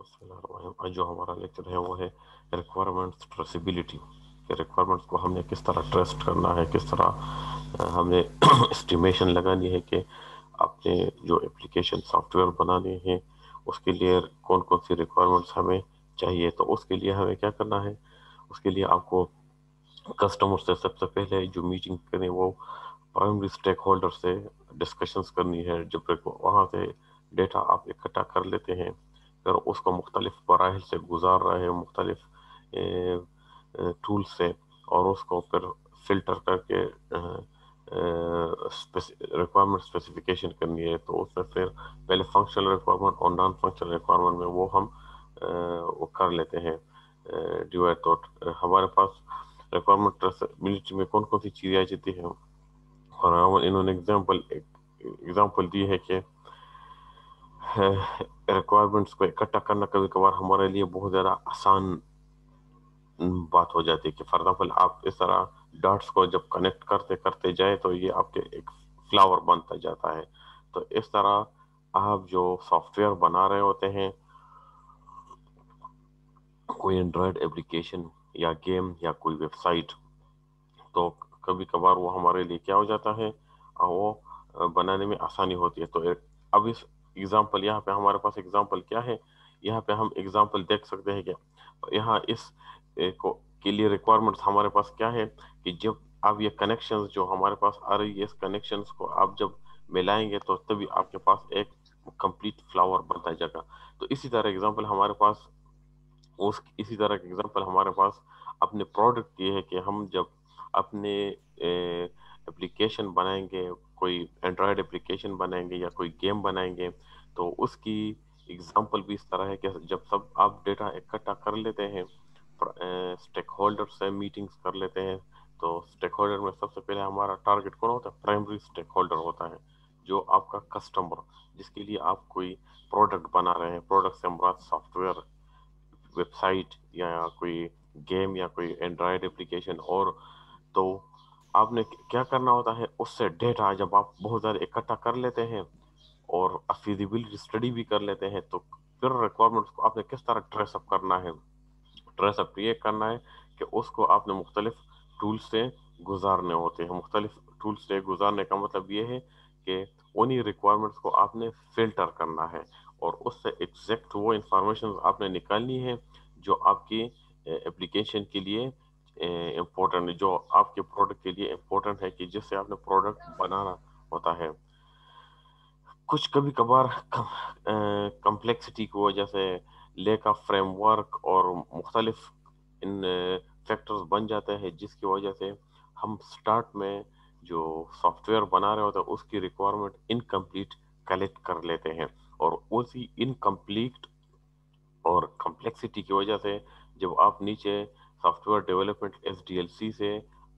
بسم اللہ الرحمن الرحیم۔ آج جو ہمارا لیکچر ہے وہ ہے ریکوائرمنٹس ٹریسیبلٹی، کہ ریکوائرمنٹس کو ہم نے کس طرح ٹریسٹ کرنا ہے، کس طرح ہم نے اسٹیمیشن لگانی ہے کہ اپنے جو اپلیکیشن سافٹ ویئر بنانے ہیں اس کے لیے کون کون سی ریکوائرمنٹس ہمیں چاہیے۔ تو اس کے لیے ہمیں کیا کرنا ہے، اس کے لیے آپ کو کسٹمر سے سب سے پہلے جو میٹنگ کریں وہ پرائمری اسٹیک ہولڈر سے ڈسکشنز کرنی ہے۔ جب وہاں سے ڈیٹا آپ اکٹھا کر لیتے ہیں، پھر اس کو مختلف مراحل سے گزار رہے ہیں، مختلف ٹول سے، اور اس کو پھر فلٹر کر کے ریکوائرمنٹ اسپیسیفکیشن کرنی ہے۔ تو اس میں پھر پہلے فنکشنل ریکوائرمنٹ اور نان فنکشنل ریکوائرمنٹ میں وہ ہم وہ کر لیتے ہیں ڈیوائڈ۔ تو ہمارے پاس ریکوائرمنٹ ٹریسیبلٹی میں کون کون سی چیزیں آ جاتی ہیں، اور انہوں نے ایگزامپل دی ہے کہ ریکوائرمنٹس کو اکٹھا کرنا کبھی کبھار ہمارے لیے بہت زیادہ آسان بات ہو جاتی ہے، کہ فار ایگزامپل آپ اس طرح ڈاٹس کو جب کنیکٹ کرتے کرتے جائے تو یہ آپ کے ایک فلاور بنتا جاتا ہے۔ تو اس طرح آپ جو سافٹ ویئر بنا رہے ہوتے ہیں، کوئی اینڈرائڈ ایپلیکیشن یا گیم یا کوئی ویب سائٹ، تو کبھی کبھار وہ ہمارے لیے کیا ہو جاتا ہے، وہ بنانے میں آسانی ہوتی ہے۔ تو اب اس ایگزامپل، یہاں پہ ہمارے پاس ایگزامپل کیا ہے، یہاں پہ ہم ایگزامپل دیکھ سکتے ہیں کہ یہاں اس کے لیے ریکوائرمنٹس ہمارے پاس کیا ہے، کہ جب اب یہ کنیکشنز جو ہمارے پاس آ رہی ہے، اس کنیکشنز کو آپ جب ملائیں گے تو تبھی آپ کے پاس ایک کمپلیٹ فلاور بنتا جائے گا۔ تو اسی طرح ایگزامپل ہمارے پاس اسی طرح کا ایگزامپل ہمارے پاس اپنے پروڈکٹ کی ہے، کہ ہم جب اپنے اپلیکیشن بنائیں گے، کوئی اینڈرائڈ اپلیکیشن بنائیں گے یا کوئی گیم بنائیں گے، تو اس کی ایگزامپل بھی اس طرح ہے کہ جب سب آپ ڈیٹا اکٹھا کر لیتے ہیں، اسٹیک ہولڈر سے میٹنگز کر لیتے ہیں، تو اسٹیک ہولڈر میں سب سے پہلے ہمارا ٹارگٹ کون ہوتا ہے، پرائمری اسٹیک ہولڈر ہوتا ہے، جو آپ کا کسٹمر، جس کے لیے آپ کوئی پروڈکٹ بنا رہے ہیں۔ پروڈکٹ سے مراد سافٹ ویئر، ویب سائٹ، یا کوئی گیم یا کوئی اینڈرائڈ اپلیکیشن۔ اور تو آپ نے کیا کرنا ہوتا ہے، اس سے ڈیٹا جب آپ بہت زیادہ اکٹھا کر لیتے ہیں اور فیزیبلٹی اسٹڈی بھی کر لیتے ہیں، تو پھر ریکوائرمنٹس کو آپ نے کس طرح ٹریس اپ کرنا ہے۔ ٹریس اپ یہ کرنا ہے کہ اس کو آپ نے مختلف ٹول سے گزارنے ہوتے ہیں۔ مختلف ٹول سے گزارنے کا مطلب یہ ہے کہ انہی ریکوائرمنٹس کو آپ نے فلٹر کرنا ہے، اور اس سے ایگزیکٹ وہ انفارمیشن آپ نے نکالنی ہے جو آپ کی اپلیکیشن کے لیے امپورٹنٹ ہے، جو آپ کے پروڈکٹ کے لیے امپورٹنٹ ہے، کہ جس سے آپ نے پروڈکٹ بنانا ہوتا ہے۔ کچھ کبھی کبھار کمپلیکسٹی کی وجہ سے، لیک آف فریم ورک اور مختلف ان فیکٹرز بن جاتے ہیں، جس کی وجہ سے ہم سٹارٹ میں جو سافٹ ویئر بنا رہے ہوتے ہیں اس کی ریکوائرمنٹ انکمپلیٹ کلیکٹ کر لیتے ہیں، اور اسی انکمپلیٹ اور کمپلیکسٹی کی وجہ سے جب آپ نیچے سافٹ ویئر ڈیولپمنٹ SDLC سے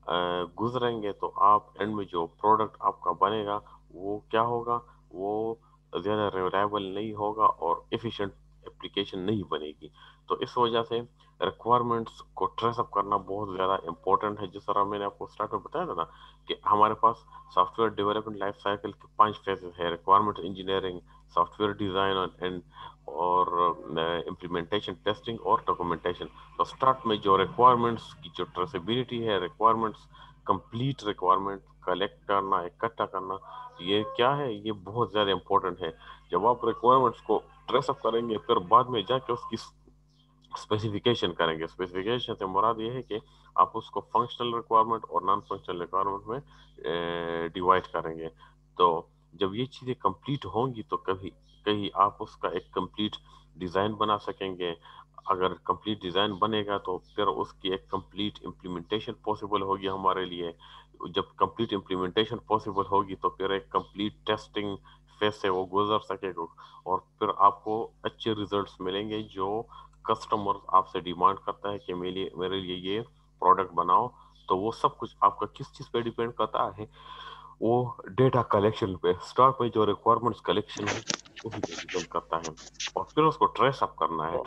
گزریں گے، تو آپ اینڈ میں جو پروڈکٹ آپ کا بنے گا وہ کیا ہوگا، وہ زیادہ ریلائبل نہیں ہوگا اور ایفیشینٹ اپلیکیشن نہیں بنے گی۔ تو اس وجہ سے ریکوائرمنٹس کو ٹریس اپ کرنا بہت زیادہ امپورٹنٹ ہے۔ جس طرح میں نے آپ کو اسٹارٹ میں بتایا تھا نا، کہ ہمارے پاس software development life cycle کے 5 فیزز ہے: requirement engineering, software design and اور امپلیمنٹیشن، ٹیسٹنگ اور ڈاکومنٹیشن۔ تو اسٹارٹ میں جو ریکوائرمنٹس کی جو ٹریسیبلٹی ہے، ریکوائرمنٹس کمپلیٹ ریکوائرمنٹ کلیکٹ کرنا، اکٹھا کرنا، یہ کیا ہے، یہ بہت زیادہ امپورٹنٹ ہے۔ جب آپ ریکوائرمنٹس کو ٹریس اپ کریں گے، پھر بعد میں جا کے اس کی اسپیسیفکیشن کریں گے۔ اسپیسیفکیشن سے مراد یہ ہے کہ آپ اس کو فنکشنل ریکوائرمنٹ اور نان فنکشنل ریکوائرمنٹ میں ڈیوائڈ کریں گے۔ تو جب یہ چیزیں کمپلیٹ ہوں گی تو کہیں آپ اس کا ایک کمپلیٹ ڈیزائن بنا سکیں گے۔ اگر کمپلیٹ ڈیزائن بنے گا تو پھر اس کی ایک کمپلیٹ امپلیمنٹیشن پاسبل ہوگی ہمارے لیے۔ جب کمپلیٹ امپلیمنٹیشن پاسبل ہوگی تو پھر ایک کمپلیٹ ٹیسٹنگ فیز سے وہ گزر سکے گا، اور پھر آپ کو اچھے ریزلٹس ملیں گے جو کسٹمر آپ سے ڈیمانڈ کرتا ہے کہ میرے لیے یہ پروڈکٹ بناؤ۔ تو وہ سب کچھ آپ کا کس چیز پہ ڈیپینڈ کرتا ہے، وہ ڈیٹا کلیکشن پہ۔ اسٹارٹ میں جو ریکوائرمنٹس کلیکشن ہے وہی پہ ڈیپینڈ کرتا ہے، اور پھر اس کو ٹریس اپ کرنا ہے۔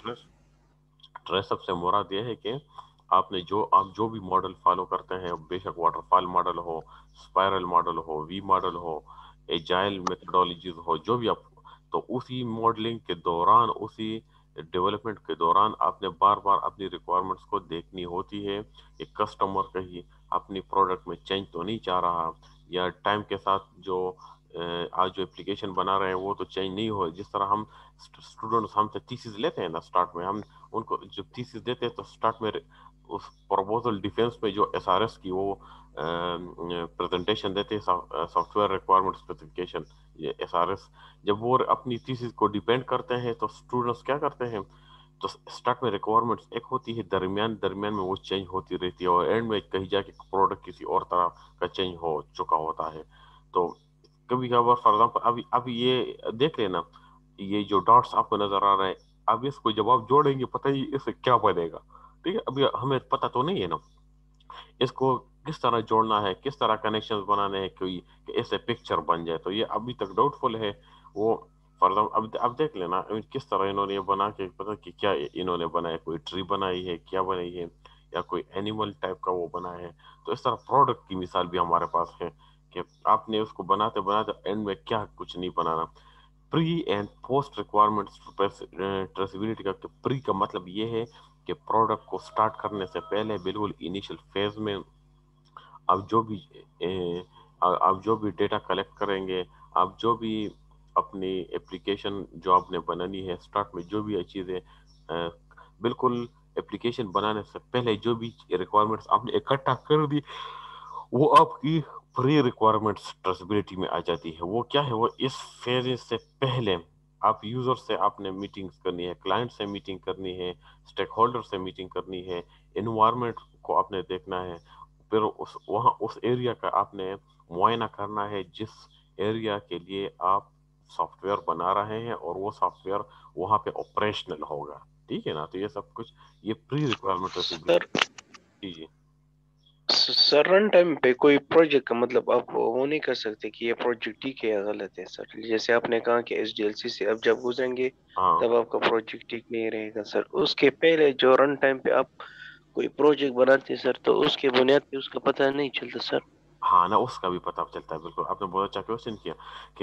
ٹریس اپ سے مراد یہ ہے کہ آپ جو بھی ماڈل فالو کرتے ہیں، بے شک واٹر فال ماڈل ہو، اسپائرل ماڈل ہو، وی ماڈل ہو، ایجائل میتھڈالوجیز ہو، جو بھی آپ، تو اسی ماڈلنگ کے دوران، اسی ڈیولپمنٹ کے دوران آپ نے بار بار اپنی ریکوائرمنٹس کو دیکھنی ہوتی ہے کہ کسٹمر کہیں اپنی پروڈکٹ میں چینج تو نہیں چاہ رہا، یا ٹائم کے ساتھ جو آج جو اپلیکیشن بنا رہے ہیں وہ تو چینج نہیں ہو. جس طرح ہم اسٹوڈنٹس ہم سے تھیسس لیتے ہیں نا اسٹارٹ میں، ہم ان کو جب تھیسس دیتے ہیں تو اسٹارٹ میں اس پروپوزل ڈیفینس میں جو ایس آر ایس کی وہ پریزنٹیشن دیتے ہیں، سافٹ ویئر ریکوائرمنٹ اسپیسیفکیشن، یہ ایس آر ایس، جب وہ اپنی تھیسس کو ڈیپینڈ کرتے ہیں تو اسٹوڈنٹس کیا کرتے ہیں، تو اسٹارٹ میں ریکوائرمنٹس ایک ہوتی ہے، درمیان میں وہ چینج ہوتی رہتی ہے، اور اینڈ میں کہیں جا کے پروڈکٹ کسی اور طرح کا چینج ہو چکا ہوتا ہے. تو کبھی کبھار فار ایگزامپل ابھی یہ دیکھ لینا، یہ جو ڈاٹس آپ کو نظر آ رہا ہے، اب اس کو جب آپ جوڑیں گے پتہ ہی اس سے کیا بنے گا. ٹھیک ہے، ابھی ہمیں پتہ تو نہیں ہے نا اس کو کس طرح جوڑنا ہے، کس طرح کنیکشن بنانے ہیں کہ اس سے پکچر بن جائے. تو یہ ابھی تک ڈاؤٹ فل ہے. وہ فار ایگزامپل اب دیکھ لینا کس طرح انہوں نے یہ بنا کے پتا کہ کیا انہوں نے بنایا، کوئی ٹری بنائی ہے، کیا بنائی ہے، یا کوئی اینیمل ٹائپ کا وہ بنا ہے. تو اس طرح پروڈکٹ کی مثال بھی ہمارے پاس ہے کہ آپ نے اس کو بناتے بناتے اینڈ میں کیا کچھ نہیں بنانا. Pre and post requirement traceability کا پری کا مطلب یہ ہے کہ پروڈکٹ کو سٹارٹ کرنے سے پہلے بالکل انیشل فیز میں آپ جو بھی آپ جو بھی ڈیٹا کلیکٹ کریں گے، آپ جو بھی اپنی اپلیکیشن جو آپ نے بنانی ہے سٹارٹ میں جو بھی چیزیں بالکل اپلیکیشن بنانے سے پہلے جو بھی ریکوائرمنٹس آپ نے اکٹھا کر دی وہ آپ کی پری ریکوائرمنٹس ٹریسیبلٹی میں آ جاتی ہے. وہ کیا ہے، وہ اس فیز سے پہلے آپ یوزر سے آپ نے میٹنگ کرنی ہے، کلائنٹ سے میٹنگ کرنی ہے، اسٹیک ہولڈر سے میٹنگ کرنی ہے، انوائرمنٹ کو آپ نے دیکھنا ہے، پھر وہاں اس ایریا کا آپ نے معائنہ کرنا ہے جس ایریا کے لیے آپ سافٹ ویئر بنا رہے ہیں، اور وہ سافٹ ویئر وہاں پہ آپریشنل ہوگا. ٹھیک ہے نا، تو یہ سب کچھ یہ پری ریکوائرمنٹ سر جی جی. سر رن ٹائم پہ کوئی پروجیکٹ کا مطلب آپ وہ نہیں کر سکتے کہ یہ پروجیکٹ ٹھیک ہے یا غلط ہے سر. جیسے آپ نے کہا کہ ایس ڈی ایل سی سے اب جب گزریں گے ہاں تب آپ کا پروجیکٹ ٹھیک نہیں رہے گا سر. اس کے پہلے جو رن ٹائم پہ آپ کوئی پروجیکٹ بناتے ہیں سر تو اس کے بنیاد پہ اس کا پتہ نہیں چلتا سر. ہاں نا، اس کا بھی پتہ چلتا ہے. بالکل آپ نے بہت اچھا کوشچن کیا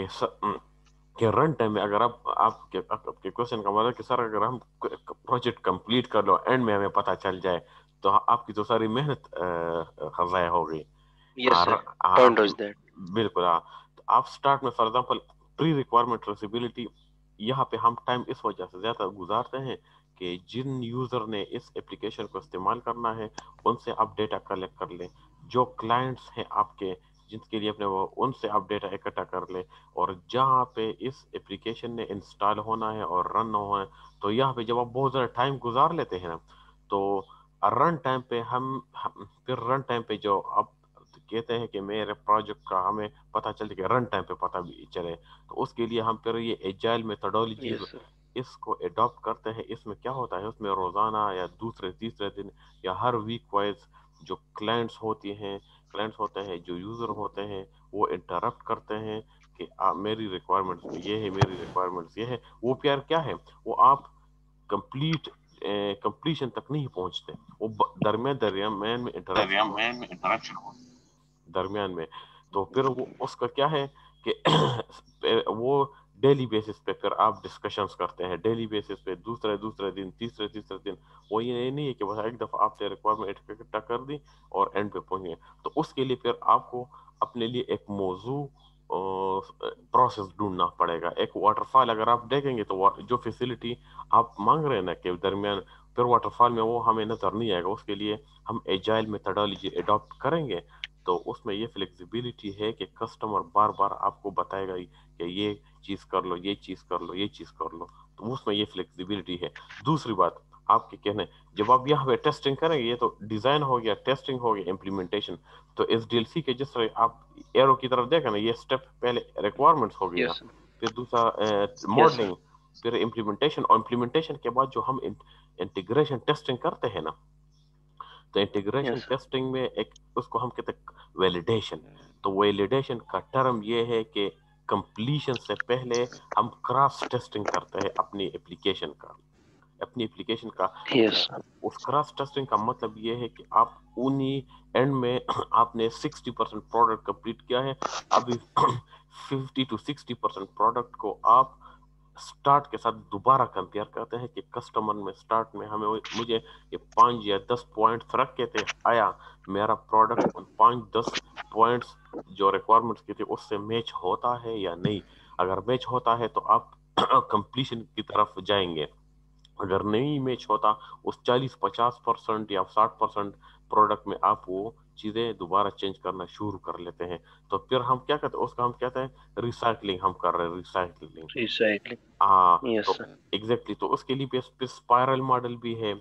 کہ رن ٹائم میں اگر آپ کے کوشچن کا مطلب ہے کہ سر اگر ہم پروجیکٹ کمپلیٹ کر لو اینڈ میں ہمیں پتہ چل جائے تو آپ کی تو ساری محنت ضائع ہو گئی. یس ہاں سر، آپ پوائنٹ کی واز دیٹ. بالکل. ہاں، تو آپ سٹارٹ میں for example pre requirement traceability یہاں پہ ہم ٹائم اس وجہ سے زیادہ گزارتے ہیں کہ جن یوزر نے اس اپلیکیشن کو استعمال کرنا ہے ان سے آپ ڈیٹا کلیکٹ کر لیں، جو کلائنٹس ہیں آپ کے جن کے لیے اپنے وہ ان سے آپ ڈیٹا اکٹھا کر لیں، اور جہاں پہ اس اپلیکیشن نے انسٹال ہونا ہے اور رن ہونا ہے تو یہاں پہ جب آپ بہت زیادہ ٹائم گزار لیتے ہیں نا تو رن ٹائم پہ پھر رن ٹائم پہ جو آپ کہتے ہیں کہ میرے پروجیکٹ کا ہمیں پتہ چلے کہ رن ٹائم پہ پتہ بھی چلے، تو اس کے لیے ہم پھر یہ ایجائل میتھڈالوجیز یس سر. اس کو اڈاپٹ کرتے ہیں. اس میں کیا ہوتا ہے، اس میں روزانہ یا دوسرے تیسرے دن یا ہر ویک وائز جو کلائنٹس ہوتے ہیں جو یوزر ہوتے ہیں وہ انٹرپٹ کرتے ہیں کہ میری ریکوائرمنٹس میں یہ ہے، میری ریکوائرمنٹس یہ ہے. وہ پیار کیا ہے، وہ آپ کمپلیٹ کمپلیشن تک نہیں پہنچتے، وہ درمیان میں انٹرپشن ہو درمیان میں. تو پھر وہ اس کا کیا ہے کہ وہ ڈیلی بیسس پہ پھر آپ ڈسکشنز کرتے ہیں، ڈیلی بیسس پہ دوسرے دن تیسرے دن. وہ یہ نہیں ہے کہ بس ایک دفعہ آپ نے ریکوائرمنٹ اکٹھا کر دی اور اینڈ پہ پہنچ گئے. تو اس کے لیے پھر آپ کو اپنے لیے ایک موضوع پروسیس ڈھونڈنا پڑے گا. ایک واٹر فال اگر آپ دیکھیں گے تو جو فیسلٹی آپ مانگ رہے ہیں نا کہ درمیان پھر واٹر فال میں وہ ہمیں نظر نہیں آئے گا. اس کے لیے ہم ایجائل میتھڈالوجی اڈاپٹ کریں گے تو اس میں یہ فلیکسیبلٹی ہے کہ کسٹمر بار بار آپ کو بتائے گا کہ یہ چیز کر لو، یہ چیز کر لو، یہ چیز کر لو. تو اس میں یہ فلیکسیبلٹی ہے. دوسری بات آپ کے کہنے جب آپ یہاں پہ ٹیسٹنگ کریں گے، یہ تو ڈیزائن ہو گیا، ٹیسٹنگ ہو گیا، امپلیمنٹیشن. تو ایس ڈی ایل سی کے جس طرح آپ ایرو کی طرف دیکھیں نا، یہ اسٹیپ پہلے ریکوائرمنٹس ہو گیا، یس سر. پھر دوسرا یس سر. ماڈلنگ، پھر امپلیمنٹیشن، اور امپلیمنٹیشن کے بعد جو ہم انٹیگریشن ٹیسٹنگ کرتے ہیں نا، تو انٹیگریشن یس سر. ٹیسٹنگ میں ایک اس کو ہم کہتے ہیں ویلیڈیشن. تو ویلیڈیشن کا ٹرم یہ ہے کہ کمپلیشن سے پہلے ہم کراس ٹیسٹنگ کرتے ہیں اپنی اپلیکیشن کا. یس سر. اس کراس ٹیسٹنگ کا مطلب یہ ہے کہ آپ انہی اینڈ میں آپ نے 60% پروڈکٹ کمپلیٹ کیا ہے، ابھی 50 to 60% پروڈکٹ کو آپ स्टार्ट के साथ दोबारा कंपेयर करते हैं कि कस्टमर में स्टार्ट में हमें मुझे ये 5 या 10 पॉइंट्स रख के थे, आया मेरा प्रोडक्ट उन 5-10 पॉइंट्स जो रिक्वायरमेंट्स की थी उससे मैच होता है या नहीं। अगर मैच होता है तो आप कंप्लीशन की तरफ जाएंगे, अगर नहीं मैच होता उस 40-50% या 60% प्रोडक्ट में आप वो चीजें दोबारा चेंज करना शुरू कर लेते हैं, तो फिर हम क्या कहते हैं उसका, हम कहते हैं रिसाइकलिंग, हम कर रहे हैं रिसाइकलिंग। रिसाइकलिंग। हाँ यस तो सर। एग्जैक्टली, तो उसके लिए भी स्पाइरल मॉडल भी है,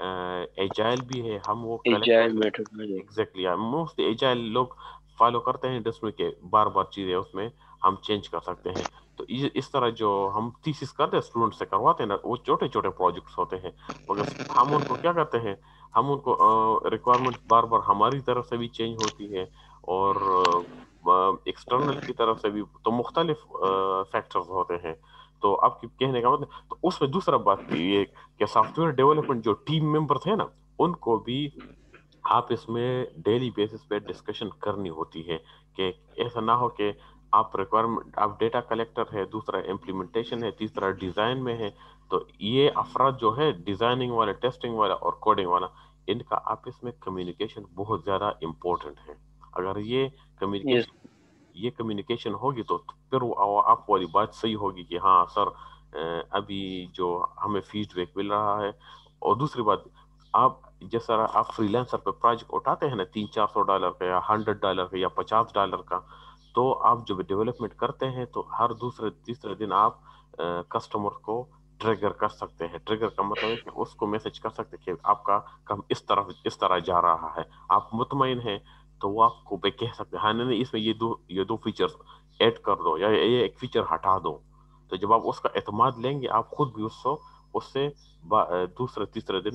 एजाइल भी है, हम वो कलेक्ट एजाइल करके मेथोडोलॉजी। एग्जैक्टली मोस्ट एजाइल लोग फॉलो करते हैं, जिसमें के बार बार चीजें उसमें हम चेंज कर सकते हैं। तो इस तरह जो हम थीसिस करते हैं स्टूडेंट से करवाते हैं ना, वो छोटे छोटे प्रोजेक्ट्स होते हैं, मगर हम उनको क्या करते हैं, हम उनको रिक्वायरमेंट्स बार बार हमारी तरफ से भी चेंज होती है और एक्सटर्नल की तरफ से भी, तो मुख्तलिफ फैक्टर्स होते हैं। तो आपकी कहने का मतलब, तो उसमें दूसरा बात ये कि सॉफ्टवेयर डेवलपमेंट जो टीम मेंबर थे ना, उनको भी आप इसमें डेली बेसिस पे डिस्कशन करनी होती है कि ऐसा ना हो कि आप रिक्वायरमेंट, आप डेटा कलेक्टर है, दूसरा इम्प्लीमेंटेशन है, तीसरा डिजाइन में है, तो ये अफराद जो है डिजाइनिंग वाला, टेस्टिंग वाला और कोडिंग वाला, इनका आपस में कम्युनिकेशन बहुत ज्यादा इम्पोर्टेंट है। अगर यस। कम्युनिकेशन ये कम्युनिकेशन होगी तो फिर वो आप वाली बात सही होगी कि हाँ सर, अभी जो हमें फीडबैक मिल रहा है। और दूसरी बात, आप जैसा आप फ्रीलांसर पे प्रोजेक्ट उठाते हैं ना, $300-400 का या $100 का या $50 का, तो आप जब डेवलपमेंट करते हैं तो हर दूसरे तीसरे दिन आप कस्टमर को ट्रिगर कर सकते हैं। ट्रिगर का मतलब है कि उसको मैसेज कर सकते हैं कि आपका काम इस तरह जा रहा है, आप मुतमईन हैं, तो वो आपको पे कह सकते हैं हाँ नहीं नहीं, इसमें ये दो फीचर्स ऐड कर दो या ये एक फीचर हटा दो। तो जब आप उसका एतमाद लेंगे, आप खुद भी उसको उससे दूसरे तीसरे दिन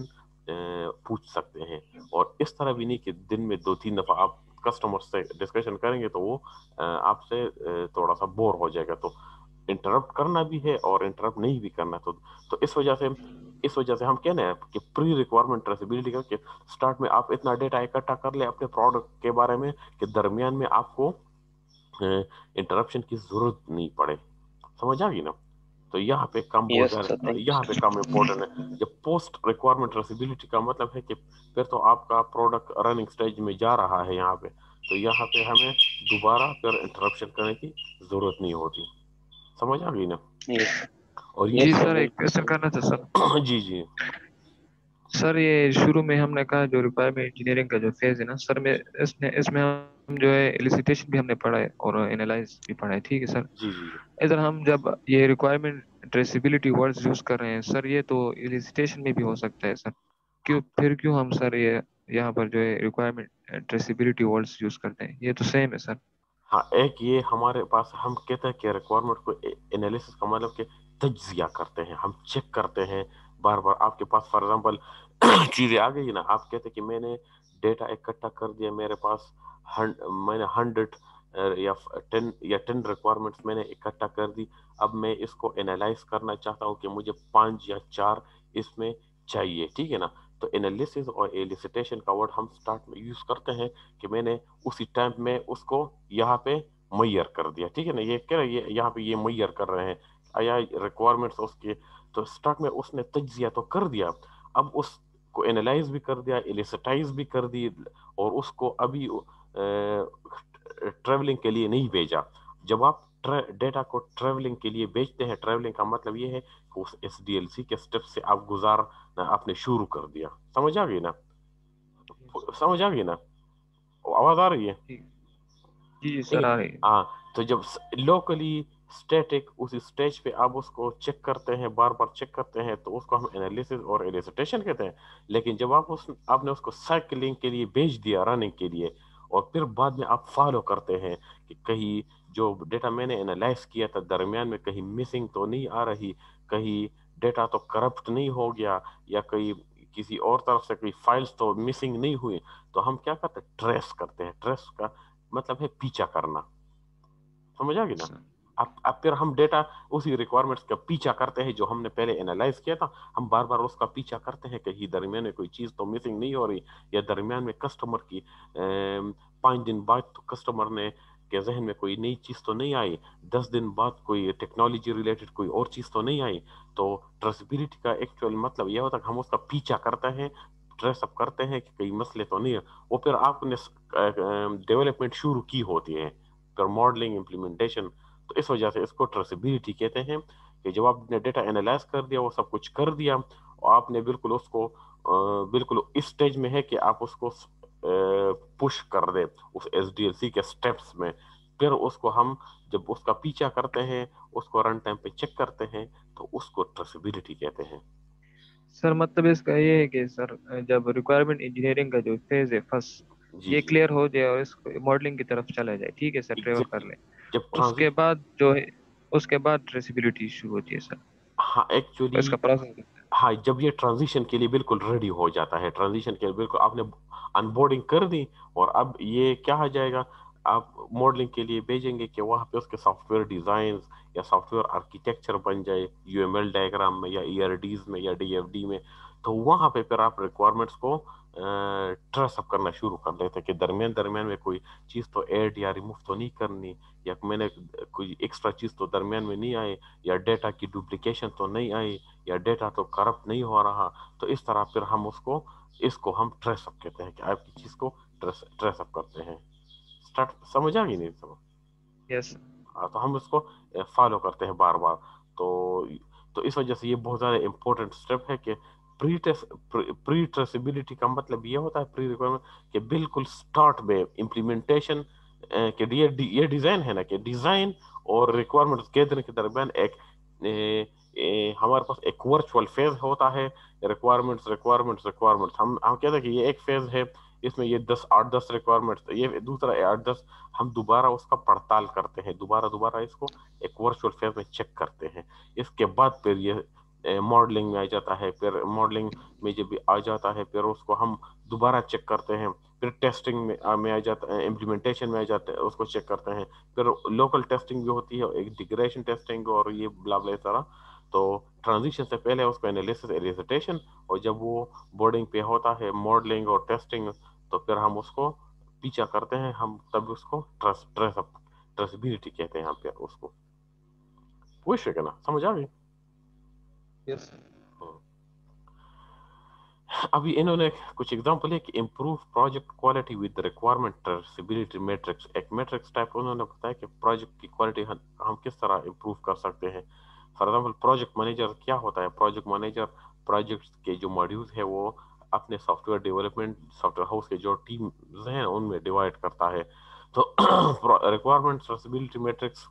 पूछ सकते हैं। और इस तरह भी नहीं कि दिन में 2-3 दफा आप कस्टमर से डिस्कशन करेंगे तो वो आपसे थोड़ा सा बोर हो जाएगा। तो इंटरप्ट करना भी है और इंटरप्ट नहीं भी करना। तो इस वजह से हम कहना है कि प्री रिक्वायरमेंट ट्रेसेबिलिटी का, कि स्टार्ट में आप इतना डेटा इकट्ठा कर ले अपने प्रोडक्ट के बारे में कि दरमियान में आपको इंटरप्शन की जरूरत नहीं पड़े। समझ आ गई ना? तो यहाँ पे कम बहुत यस सर, ज्यादा, थैंक यू यहाँ पे सर। कम इम्पोर्टेंट है। जब पोस्ट रिक्वायरमेंट ट्रेसेबिलिटी का मतलब है कि फिर तो आपका प्रोडक्ट रनिंग स्टेज में जा रहा है यहाँ पे, तो यहाँ पे हमें दोबारा फिर इंटरप्शन करने की जरूरत नहीं होती। समझ आ गई ना? यस। और ये जी यस सर, सर, एक बिल्कुल क्वेश्चन सही। करना था सर। जी जी सर ये शुरू में हमने कहा जो रिक्वायरमेंट इंजीनियरिंग का जो फेज है ना सर, में इसमें हम जो है एलिसिटेशन भी हमने पढ़ा है और एनालाइज भी पढ़ा है, ठीक है सर। जी जी इधर हम जब ये रिक्वायरमेंट ट्रेसिबिलिटी वर्ड्स यूज कर रहे हैं सर, ये तो एलिसिटेशन में भी हो सकता है सर। क्यों हम सर ये यहाँ पर जो है रिक्वायरमेंट ट्रेसिबिलिटी वर्ड्स यूज करते हैं, ये तो सेम है सर। हाँ, एक ये हमारे पास हम कहते हैं कि रिक्वायरमेंट को एनालिसिस का मतलब कि तज्जिया करते हैं, हम चेक करते हैं बार बार। आपके पास फॉर एग्जांपल चीजें आ गई ना, आप कहते हैं कि मैंने डेटा इकट्ठा कर दिया, मेरे पास मैंने 100 या 10 रिक्वायरमेंट्स मैंने इकट्ठा कर दी। अब मैं इसको एनालाइज करना चाहता हूँ कि मुझे 5 या 4 इसमें चाहिए, ठीक है ना? तो एनालिसिस और एलिसिटेशन का वर्ड हम स्टार्ट में यूज करते हैं कि मैंने उसी टाइम में उसको यहाँ पे मैयर कर दिया, ठीक है ना? ये क्या, ये यहाँ पे ये मैयर कर रहे हैं या रिक्वायरमेंट्स उसके। तो स्टार्ट में उसने तज्जिया तो कर दिया, अब उसको एनालाइज भी कर दिया, एलिसिटाइज भी कर दी, और उसको अभी ट्रेवलिंग के लिए नहीं भेजा। जब आप डेटा को ट्रेवलिंग के लिए भेजते हैं, ट्रेवलिंग का मतलब ये है कि उस एसडीएलसी के स्टेप से आप गुजारना आपने शुरू कर दिया। समझ आ गई ना? समझ आ गई ना? आवाज आ रही है? जी जी जी ठीक सर, है। आ रही है। हाँ, तो जब लोकली स्टैटिक उस स्टेज पे आप उसको चेक करते हैं, बार बार चेक करते हैं, तो उसको हम एनालिसिस और एलिसिटेशन कहते हैं। लेकिन जब आपने उसको साइकिलिंग के लिए भेज दिया, रनिंग के लिए, और फिर बाद में आप फॉलो करते हैं कि कहीं जो डेटा मैंने एनालाइज किया था दरमियान में कहीं मिसिंग तो नहीं आ रही, कहीं डेटा तो करप्ट नहीं हो गया, या कहीं किसी और तरफ से कोई फाइल्स तो मिसिंग नहीं हुई, तो हम क्या करते हैं, ट्रेस करते हैं। ट्रेस का मतलब है पीछा करना। समझ आ गई ना? सर अब फिर हम डेटा उसी रिक्वायरमेंट्स का पीछा करते हैं जो हमने पहले एनालाइज किया था, हम बार बार उसका पीछा करते हैं कहीं दरमियान में कोई चीज तो मिसिंग नहीं हो रही, या दरमियान में कस्टमर की 5 दिन बाद तो कस्टमर ने کہ ذہن میں کوئی نئی چیز تو نہیں آئی, 10 دن بعد کوئی ٹیکنالوجی ریلیٹڈ کوئی اور چیز تو نہیں آئی. تو ٹریسبلٹی کا ایکچوئل مطلب یہ ہوتا ہے کہ ہم اس کا پیچھا کرتے ہیں, ٹریس اپ کرتے ہیں کہ کئی مسئلے تو نہیں ہے, وہ پھر آپ نے ڈیولپمنٹ شروع کی ہوتی ہے, پھر ماڈلنگ امپلیمنٹیشن. تو اس وجہ سے اس کو ٹریسبلٹی کہتے ہیں کہ جب آپ نے ڈیٹا انالائز کر دیا, وہ سب کچھ کر دیا, اور آپ نے بالکل اس کو بالکل اس سٹیج میں ہے کہ آپ اس کو پش کر دیں اس ایس ڈی ایل سی کے سٹیپس میں, پھر اس کو ہم جب اس کا پیچھا کرتے ہیں, اس کو رن ٹائم پہ چیک کرتے ہیں, تو اس کو ٹریسبلٹی کہتے ہیں. سر مطلب اس کا یہ ہے کہ سر جب ریکوائرمنٹ انجینئرنگ کا جو فیز ہے فرسٹ جی یہ جی کلیئر ہو جائے اور اس ماڈلنگ کی طرف چلا جائے, ٹھیک ہے سر, ٹریول کر ایگزیکٹلی. لیں, جب اس کے ٹرانزیکٹ بعد جو ہے اس کے بعد ٹریسیبلٹی شروع ہوتی ہے سر, ہاں اس ایکچولی کا پروسیس. ہاں, جب یہ ٹرانزیشن کے لیے بالکل ریڈی ہو جاتا ہے, ٹرانزیشن کے لیے بالکل آپ نے ان بورڈنگ کر دی, اور اب یہ کیا آ جائے گا, آپ ماڈلنگ کے لیے بھیجیں گے کہ وہاں پہ اس کے سافٹ ویئر ڈیزائنز یا سافٹ ویئر آرکیٹیکچر بن جائے یو ایم ایل ڈائیگرام میں یا ای آر ڈیز میں یا ڈی ایف ڈی میں. تو وہاں پہ پھر آپ ریکوائرمنٹس کو ٹریس اپ کرنا شروع کر دیتے کہ درمیان میں کوئی چیز تو ایڈ یا ریموو تو نہیں کرنی, یا میں نے کوئی ایکسٹرا چیز تو درمیان میں نہیں آئے, یا ڈیٹا کی ڈپلیکیشن تو نہیں آئی, یا ڈیٹا تو کرپٹ نہیں ہو رہا. تو اس طرح پھر ہم اس کو ہم ٹریس اپ کہتے ہیں کہ آپ کی چیز کو ٹریس اپ کرتے ہیں. سمجھ آ گئی نہیں سمجھ؟ یس. تو ہم اس کو فالو کرتے ہیں بار بار. تو اس وجہ سے یہ بہت زیادہ امپورٹنٹ اسٹیپ ہے کہ پری ٹریسبلٹی کا مطلب یہ ہوتا ہے, پری ریکوائرمنٹ کہ بالکل سٹارٹ میں امپلیمنٹیشن, کہ یہ ڈیزائن ہے نا, کہ ڈیزائن اور ریکوائرمنٹ کے درمیان ایک ہمارے پاس ایک ورچوئل فیز ہوتا ہے. ریکوائرمنٹس ہم کہتے ہیں کہ یہ ایک فیز ہے, اس میں یہ 8-10 ریکوائرمنٹس, یہ دوسرا 8-10, ہم دوبارہ اس کا پڑتال کرتے ہیں, دوبارہ اس کو ایک ورچوئل فیز میں چیک کرتے ہیں. اس کے بعد پھر یہ ماڈلنگ میں آ جاتا ہے, پھر ماڈلنگ میں جب آ جاتا ہے پھر اس کو ہم دوبارہ چیک کرتے ہیں, پھر ٹیسٹنگ میں آ جاتا ہے, امپلیمنٹیشن میں آ جاتا ہے, اس کو چیک کرتے ہیں, پھر لوکل ٹیسٹنگ بھی ہوتی ہے, انٹیگریشن ٹیسٹنگ اور یہ بلا بلا طرح. تو ٹرانزیشن سے پہلے اس کو انالیسس ایلیسیٹیشن, اور جب وہ بورڈنگ پہ ہوتا ہے ماڈلنگ اور ٹیسٹنگ, تو پھر ہم اس کو پیچھا کرتے ہیں, ہم تب اس کو ٹریسبلٹی کہتے ہیں. یہاں پہ اس کو پوچھ رہے نا, سمجھ آ گئی؟ یس. ابھی انہوں نے کچھ ایگزامپل ہے کہ improve project quality with requirement traceability matrix, ایک میٹرکس ٹائپ انہوں نے بتایا کہ پروجیکٹ کی کوالٹی ہم کس طرح امپروو کر سکتے ہیں. فار ایگزامپل پروجیکٹ مینیجر کیا ہوتا ہے, پروجیکٹ مینیجر پروجیکٹ کے جو ماڈیولز ہے وہ اپنے software development software house کے جو ٹیمز ہیں ان میں ڈیوائڈ کرتا ہے. تو ریکوائرمنٹ ٹریسبلٹی میٹرکس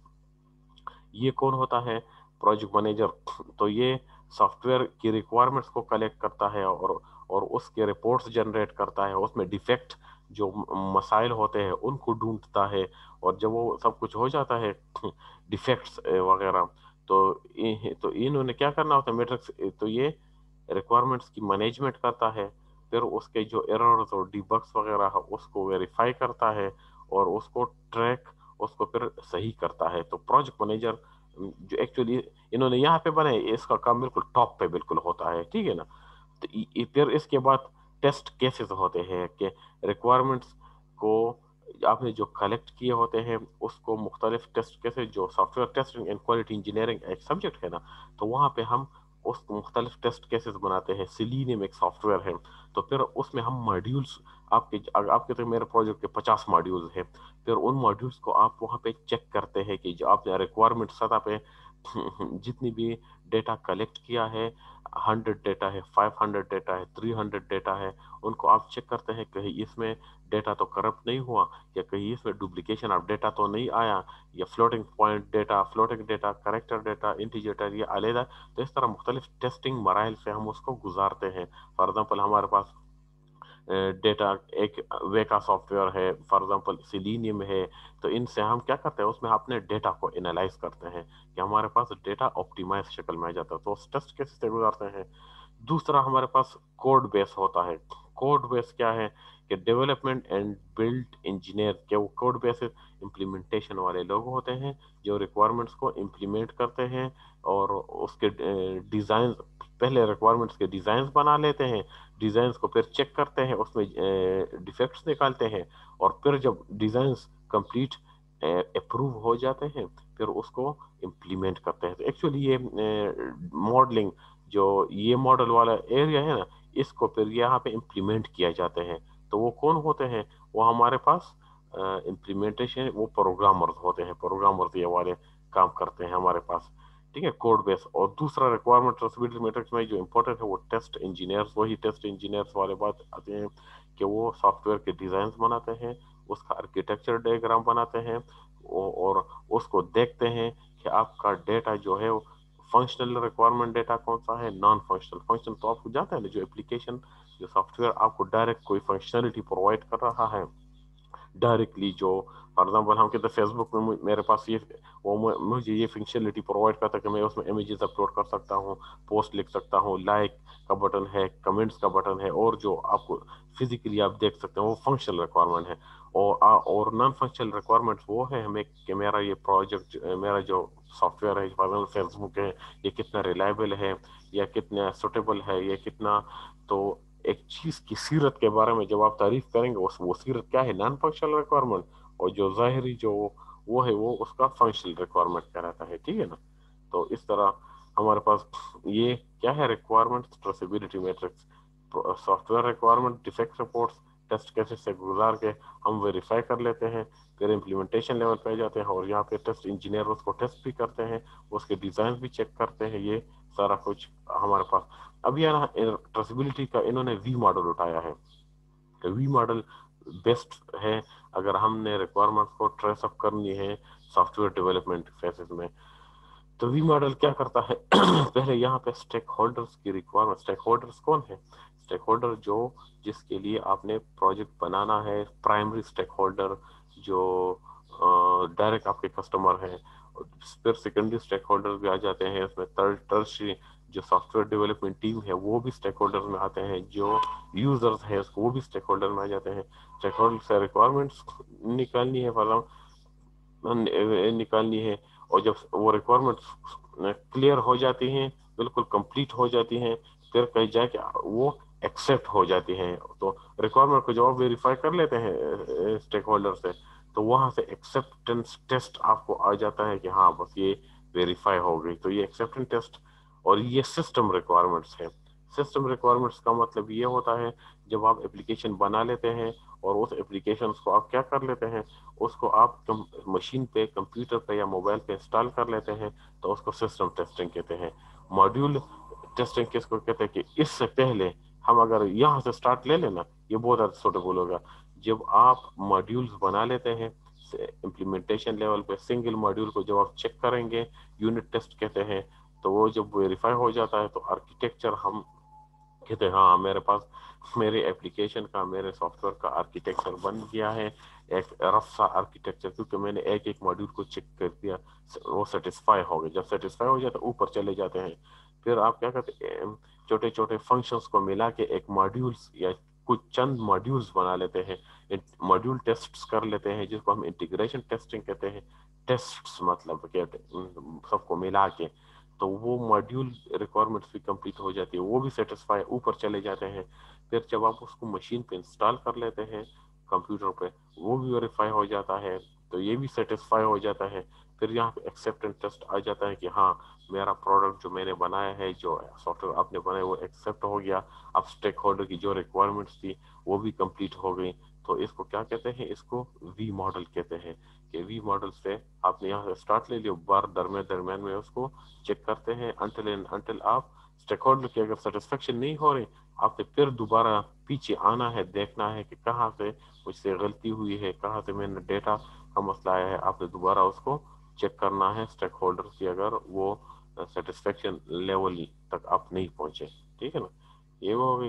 یہ کون ہوتا ہے, پروجیکٹ مینیجر. تو یہ سافٹ ویئر کی ریکوائرمنٹس کو کلیکٹ کرتا ہے اور اس کے رپورٹس جنریٹ کرتا ہے, اس میں ڈیفیکٹ جو مسائل ہوتے ہیں ان کو ڈھونڈتا ہے, اور جب وہ سب کچھ ہو جاتا ہے ڈیفیکٹس وغیرہ, تو انہوں نے کیا کرنا ہوتا ہے میٹرکس, تو یہ ریکوائرمنٹس کی مینجمنٹ کرتا ہے, پھر اس کے جو ایررز اور ڈیبگس وغیرہ ہے اس کو ویریفائی کرتا ہے, اور اس کو ٹریک اس کو پھر صحیح کرتا ہے. تو پروجیکٹ مینیجر جو ایکچولی انہوں نے یہاں پہ بنائے, اس کا کام بالکل ٹاپ پہ بالکل ہوتا ہے, ٹھیک ہے نا. تو پھر اس کے بعد ٹیسٹ کیسز ہوتے ہیں کہ ریکوائرمنٹس کو آپ نے جو کلیکٹ کیے ہوتے ہیں اس کو مختلف ٹیسٹ کیسز, جو software testing and quality engineering ایک سبجیکٹ ہے نا, تو وہاں پہ ہم اس کو مختلف ٹیسٹ کیسز بناتے ہیں. سیلینیم ایک سافٹ ویئر ہے, تو پھر اس میں ہم ماڈیولس آپ کے میرے پروجیکٹ کے 50 ماڈیولز ہیں, پھر ان ماڈیولس کو آپ وہاں پہ چیک کرتے ہیں کہ جو آپ نے ریکوائرمنٹ سطح پہ جتنی بھی ڈیٹا کلیکٹ کیا ہے, 100 ڈیٹا ہے, 500 ڈیٹا ہے, 300 ڈیٹا ہے, ان کو آپ چیک کرتے ہیں کہیں اس میں ڈیٹا تو کرپٹ نہیں ہوا, یا کہیں اس میں ڈپلیکیشن آف ڈیٹا تو نہیں آیا, یا floating point data, floating data, character data, integer یہ علیحدہ. تو اس طرح مختلف ٹیسٹنگ مراحل سے ہم اس کو گزارتے ہیں. فار ایگزامپل ہمارے پاس ڈیٹا ایک ویکا سافٹ ویئر ہے, فار ایگزامپل سیلینیم ہے, تو ان سے ہم کیا کرتے ہیں, اس میں اپنے ڈیٹا کو انالائز کرتے ہیں کہ ہمارے پاس ڈیٹا آپٹیمائز شکل میں آ جاتا ہے, تو اس ٹیسٹ کیسے سے گزارتے ہیں. دوسرا ہمارے پاس کوڈ بیس ہوتا ہے. کوڈ بیس کیا ہے کہ ڈیولپمنٹ اینڈ بلڈ انجینئر کے وہ کوڈ بیس امپلیمنٹیشن والے لوگ ہوتے ہیں جو ریکوائرمنٹس کو امپلیمنٹ کرتے ہیں, اور اس کے ڈیزائن پہلے ریکوائرمنٹس کے ڈیزائنز بنا لیتے ہیں, ڈیزائنز کو پھر چیک کرتے ہیں, اس میں ڈیفیکٹس نکالتے ہیں, اور پھر جب ڈیزائنز کمپلیٹ اپروو ہو جاتے ہیں پھر اس کو امپلیمنٹ کرتے ہیں. تو ایکچولی یہ ماڈلنگ جو یہ ماڈل والا ایریا ہے نا اس کو پھر یہاں پہ امپلیمنٹ کیا جاتے ہیں. تو وہ کون ہوتے ہیں؟ وہ ہمارے پاس امپلیمنٹیشن وہ پروگرامرز ہوتے ہیں. پروگرامرز یہ والے کام کرتے ہیں ہمارے پاس, ٹھیک ہے, کوڈ بیس. اور دوسرا ریکوائرمنٹ ٹریسیبلٹی میٹرکس میں جو امپورٹنٹ ہے وہ ٹیسٹ انجینئرز, وہی ٹیسٹ انجینئرز والے بات آتے ہیں کہ وہ سافٹ ویئر کے ڈیزائنز بناتے ہیں, اس کا آرکیٹیکچر ڈائیگرام بناتے ہیں اور اس کو دیکھتے ہیں کہ آپ کا ڈیٹا جو ہے فنکشنل ریکوائرمنٹ ڈیٹا کون سا ہے, نان فنکشنل. فنکشنل تو آپ کو جاتا ہے نا جو اپلیکیشن جو سافٹ ویئر آپ کو ڈائریکٹ کوئی فنکشنلٹی پرووائڈ کر رہا ہے ڈائریکٹلی, جو فار ایگزامپل ہم کہتے ہیں فیس بک میں میرے پاس یہ وہ مجھے یہ فنکشنلٹی پرووائڈ کرتا ہے کہ میں اس میں امیجز اپلوڈ کر سکتا ہوں, پوسٹ لکھ سکتا ہوں, لائک کا بٹن ہے, کمنٹس کا بٹن ہے, اور جو آپ کو فزیکلی آپ دیکھ سکتے ہیں وہ فنکشنل ریکوائرمنٹ ہے. اور نان فنکشنل ریکوائرمنٹس وہ ہے ہمیں کہ میرا یہ پروجیکٹ, میرا جو سافٹ ویئر ہے فار ایگزامپل فیس بک ہے, یہ کتنا ریلائبل ہے یا کتنا سوٹیبل ہے, یہ کتنا. تو ایک چیز کی سیرت کے بارے میں جب آپ تعریف کریں گے وہ سیرت کیا ہے, نان فنکشنل ریکوائرمنٹ, اور جو ظاہری جو وہ ہے وہ اس کا فنکشنل ریکوائرمنٹ کہلاتا ہے, ٹھیک ہے نا. تو اس طرح ہمارے پاس یہ کیا ہے requirement traceability matrix, software requirement, defect reports, test cases سے گزار کے ہم ویریفائی کر لیتے ہیں, پھر امپلیمنٹیشن لیول پہ جاتے ہیں اور یہاں پہ ٹیسٹ انجینئر اس کو ٹیسٹ بھی کرتے ہیں, اس کے ڈیزائن بھی چیک کرتے ہیں. یہ سارا کچھ ہمارے پاس. اب یہ ٹریسیبلٹی کا انہوں نے وی ماڈل اٹھایا ہے. وی ماڈل بیسٹ ہے اگر ہم نے ریکوائرمنٹ کو ٹریس اپ کرنی ہے سافٹ ویئر ڈیولپمنٹ فیسز میں. تو وی ماڈل کیا کرتا ہے, پہلے یہاں پہ اسٹیک ہولڈرز کی ریکوائرمنٹ. اسٹیک ہولڈرز کون ہے؟ اسٹیک ہولڈر جو جس کے لیے آپ نے پروجیکٹ بنانا ہے, پرائمری اسٹیک ہولڈر جو ڈائریکٹ آپ کے کسٹمر ہیں. پھر سیکنڈری اسٹیک ہولڈر بھی آ جاتے ہیں اس میں, ٹرشری جو سافٹ ویئر ڈیولپمنٹ ٹیم ہے وہ بھی اسٹیک ہولڈر میں آتے ہیں, جو یوزرز ہیں اس کو وہ بھی اسٹیک ہولڈر میں آ جاتے ہیں. اسٹیک ہولڈر سے ریکوائرمنٹس نکالنی ہے, نکالنی ہے, اور جب وہ ریکوائرمنٹ کلیئر ہو جاتی ہیں, بالکل کمپلیٹ ہو جاتی ہیں, پھر کہیں جائے کہ وہ ایکسیپٹ ہو جاتی ہیں. تو ریکوائرمنٹ کو جب آپ ویریفائی کر لیتے ہیں اسٹیک ہولڈر سے, تو وہاں سے ایکسیپٹنس ٹیسٹ آپ کو آ جاتا ہے کہ ہاں بس یہ ویریفائی ہو گئی. تو یہ ایکسیپٹنس ٹیسٹ, اور یہ سسٹم ریکوائرمنٹس ہے. سسٹم ریکوائرمنٹس کا مطلب یہ ہوتا ہے جب آپ اپلیکیشن بنا لیتے ہیں اور اس اپلیکیشن کو آپ کیا کر لیتے ہیں, اس کو آپ مشین پہ, کمپیوٹر پہ یا موبائل پہ انسٹال کر لیتے ہیں, تو اس کو سسٹم ٹیسٹنگ کہتے ہیں. ماڈیول ٹیسٹنگ کس کو کہتے ہیں کہ اس سے پہلے ہم اگر یہاں سے سٹارٹ لے لینا یہ بہت زیادہ سوٹیبل ہوگا. جب آپ ماڈیولز بنا لیتے ہیں امپلیمنٹیشن لیول پہ, سنگل ماڈیول کو جب آپ چیک کریں گے, یونٹ ٹیسٹ کہتے ہیں, تو وہ جب ویریفائی ہو جاتا ہے تو آرکیٹیکچر ہم کہتے ہیں ہاں میرے پاس میرے ایپلیکیشن کا, میرے سافٹ ویئر کا آرکیٹیکچر بن گیا ہے, ایک رف سا آرکیٹیکچر, کیونکہ میں نے ایک ایک ماڈیول کو چیک کر دیا, وہ سیٹسفائی ہو گئے. جب سیٹسفائی ہو جاتا ہے اوپر چلے جاتے ہیں, پھر آپ کیا کرتے ہیں چھوٹے چھوٹے فنکشنز کو ملا کے ایک ماڈیولز یا کچھ چند ماڈیولز بنا لیتے ہیں, ماڈیول ٹیسٹس کر لیتے ہیں جس کو ہم انٹیگریشن ٹیسٹنگ کہتے ہیں. ٹیسٹس مطلب کہتے سب کو ملا کے, تو وہ ماڈیول ریکوائرمنٹس بھی کمپلیٹ ہو جاتی ہے, وہ بھی سیٹسفائی اوپر چلے جاتے ہیں. پھر جب آپ اس کو مشین پہ انسٹال کر لیتے ہیں کمپیوٹر پہ, وہ بھی ویریفائی ہو جاتا ہے, تو یہ بھی سیٹسفائی ہو جاتا ہے. پھر یہاں پہ ایکسیپٹنس ٹیسٹ آ جاتا ہے کہ ہاں میرا پروڈکٹ جو میں نے بنایا ہے, جو سافٹ ویئر آپ نے بنایا وہ ایکسیپٹ ہو گیا. اب اسٹیک ہولڈر کی جو ریکوائرمنٹس تھی وہ بھی کمپلیٹ ہو گئی. تو اس کو کیا کہتے ہیں, اس کو وی ماڈل کہتے ہیں. کہ وی ماڈل سے آپ نے یہاں سے اسٹارٹ لے لیا, بار درمیان میں اس کو چیک کرتے ہیں انٹل آپ اسٹیک ہولڈر کی اگر سیٹسفیکشن نہیں ہو رہی, آپ نے پھر دوبارہ پیچھے آنا ہے, دیکھنا ہے کہ کہاں سے مجھ سے غلطی ہوئی ہے, کہاں سے میں نے ڈیٹا کا مسئلہ آیا ہے. آپ نے دوبارہ اس کو چیک کرنا ہے اسٹیک ہولڈر کی, اگر وہ سیٹسفیکشن لیول تک آپ نہیں پہنچے, ٹھیک ہے نا. یہ وہ ہوگی.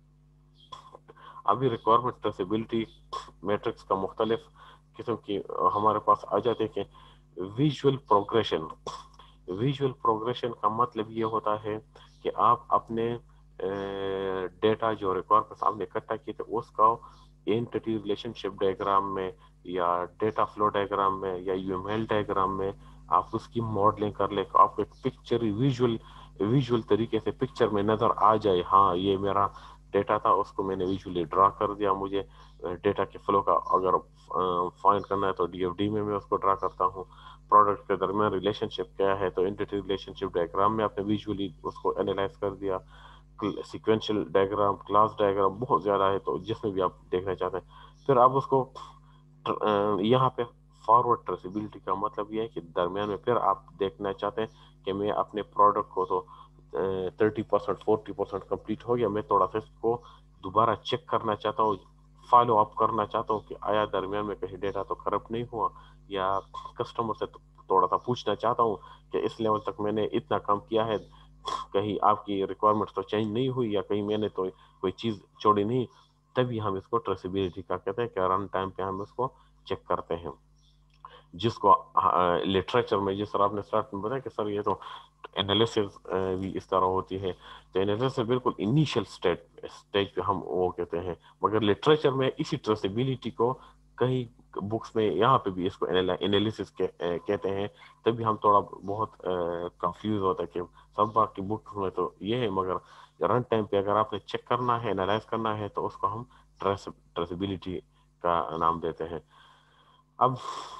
ابھی ریکوائرمنٹ ٹریسیبلٹی میٹرکس کا مختلف قسم کی ہمارے پاس آ جاتے ہیں. کہ ویژول پروگریشن, ویژول پروگریشن کا مطلب یہ ہوتا ہے کہ آپ اپنے ڈیٹا جو ریکوائرمنٹ آپ نے اکٹھا کیے تھے اس کا اینٹی ریلیشن شپ ڈائگرام میں یا ڈیٹا فلو ڈائگرام میں یا یو ایم ایل ڈائگرام میں آپ اس کی ماڈلنگ کر لیں, آپ ایک پکچر ویژول طریقے سے پکچر میں نظر آ جائے, ہاں یہ میرا ڈیٹا تھا اس کو میں نے ویژولی ڈرا کر دیا. مجھے ڈیٹا کے فلو کا اگر فائنڈ کرنا ہے تو ڈی ایف ڈی میں اس کو ڈرا کرتا ہوں. پروڈکٹ کے درمیان ریلیشن شپ کیا ہے تو انٹیٹی ریلیشن شپ ڈائگرام میں آپ نے ویژولی اس کو اینالائز کر دیا. سیکوینشل ڈائگرام, کلاس ڈائگرام بہت زیادہ ہے تو جس میں بھی آپ دیکھنا چاہتے ہیں. پھر آپ اس کو یہاں پہ فارورڈ ٹریسیبلٹی کا مطلب یہ ہے کہ درمیان میں پھر آپ دیکھنا چاہتے ہیں کہ میں اپنے پروڈکٹ کو تو 30% 40% کمپلیٹ ہو گیا, میں تھوڑا سا اس کو دوبارہ چیک کرنا چاہتا ہوں, فالو اپ کرنا چاہتا ہوں کہ آیا درمیان میں کہیں ڈیٹا تو کرپٹ نہیں ہوا, یا کسٹمر سے تھوڑا سا پوچھنا چاہتا ہوں کہ اس لیول تک میں نے اتنا کام کیا ہے, کہیں آپ کی ریکوائرمنٹ تو چینج نہیں ہوئی یا کہیں میں نے تو کوئی چیز چھوڑی نہیں. تبھی ہم اس کو ٹریسیبلٹی کا کہتے ہیں کہ رن ٹائم پہ ہم اس کو چیک کرتے ہیں, جس کو لٹریچر میں جس طرح آپ نے اسٹارٹ میں بتایا کہ سر یہ تو انالیسس بھی اس طرح ہوتی ہے, تو انالیسس بالکل انیشیل اسٹیج پہ ہم وہ کہتے ہیں, مگر لٹریچر میں اسی ٹریسیبلٹی کو کئی بکس میں یہاں پہ بھی اس کو انالیسس کہتے ہیں. تبھی ہم تھوڑا بہت کنفیوز ہوتا ہے کہ سب باقی بکس میں تو یہ ہے, مگر رن ٹائم پہ اگر آپ نے چیک کرنا ہے, انالائز کرنا ہے تو اس کو ہم ٹریسیبلٹی کا نام دیتے ہیں. اب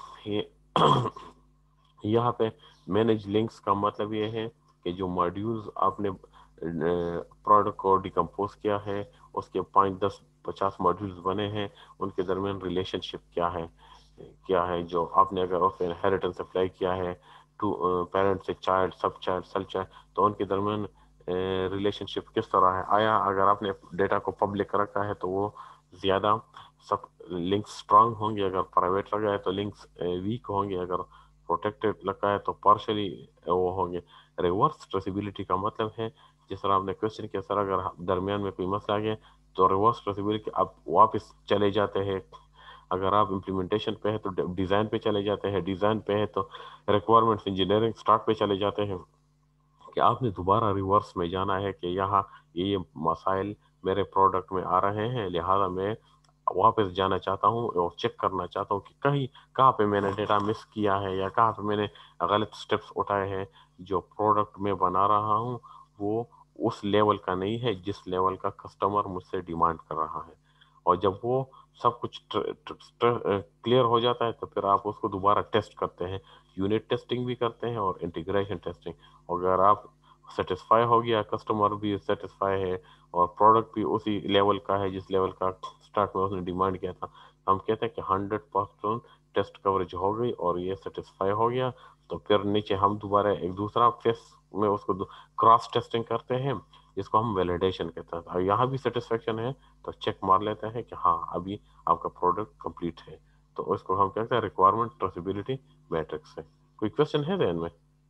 یہاں پہ مینیج لنکس کا مطلب یہ ہے کہ جو ماڈیولز آپ نے پروڈکٹ کو ڈیکمپوز کیا ہے, اس کے 5-10-50 ماڈیولز بنے ہیں, ان کے درمیان ریلیشن شپ کیا ہے جو آپ نے اگر اس انہیریٹنس اپلائی کیا ہے ٹو پیرنٹ سے چائلڈ, سب چائلڈ, تو ان کے درمیان ریلیشن شپ کس طرح ہے. آیا اگر آپ نے ڈیٹا کو پبلک رکھا ہے تو وہ زیادہ سب لنکس اسٹرانگ ہوں گے, اگر پرائیویٹ لگا ہے تو لنکس ویک ہوں گے, اگر پروٹیکٹڈ لگا ہے تو پارشلی وہ ہوں گے. ریورس ٹریسیبلٹی کا مطلب ہے جس طرح آپ نے کوشچن کیا سر اگر درمیان میں کوئی مسئلہ آ گیا تو ریورس ٹریسیبلٹی آپ واپس چلے جاتے ہیں. اگر آپ امپلیمنٹیشن پہ ہے تو ڈیزائن پہ چلے جاتے ہیں, ڈیزائن پہ ہے تو ریکوائرمنٹس انجینئرنگ اسٹارٹ پہ چلے جاتے ہیں, کہ آپ نے دوبارہ ریورس میں جانا ہے کہ یہاں یہ مسائل میرے پروڈکٹ میں آ رہے ہیں, لہذا میں واپس جانا چاہتا ہوں اور چیک کرنا چاہتا ہوں کہ کہاں پہ میں نے ڈیٹا مس کیا ہے یا کہاں پہ میں نے غلط سٹیپس اٹھائے ہیں. جو پروڈکٹ میں بنا رہا ہوں وہ اس لیول کا نہیں ہے جس لیول کا کسٹمر مجھ سے ڈیمانڈ کر رہا ہے, اور جب وہ سب کچھ کلیئر ہو جاتا ہے تو پھر آپ اس کو دوبارہ ٹیسٹ کرتے ہیں, یونٹ ٹیسٹنگ بھی کرتے ہیں اور انٹیگریشن ٹیسٹنگ. اگر آپ سیٹسفائی ہو گیا, کسٹمر بھی سیٹسفائی ہے اور پروڈکٹ بھی اسی لیول کا ہے جس لیول کا اسٹارٹ میں اس نے ڈیمانڈ کیا تھا, ہم کہتے ہیں کہ 100% ٹیسٹ کوریج ہو گئی اور یہ سیٹسفائی ہو گیا, تو پھر نیچے ہم دوبارہ ایک دوسرا فیس میں اس کو کراس ٹیسٹنگ کرتے ہیں جس کو ہم ویلیڈیشن کہتے ہیں. یہاں بھی سیٹسفیکشن ہے تو چیک مار لیتے ہیں کہ ہاں ابھی آپ کا پروڈکٹ کمپلیٹ ہے, تو اس کو ہم کہتے ہیں ریکوائرمنٹ ٹریسیبلٹی میٹرکس ہے. کوئی کوشچن ہے ذہن میں؟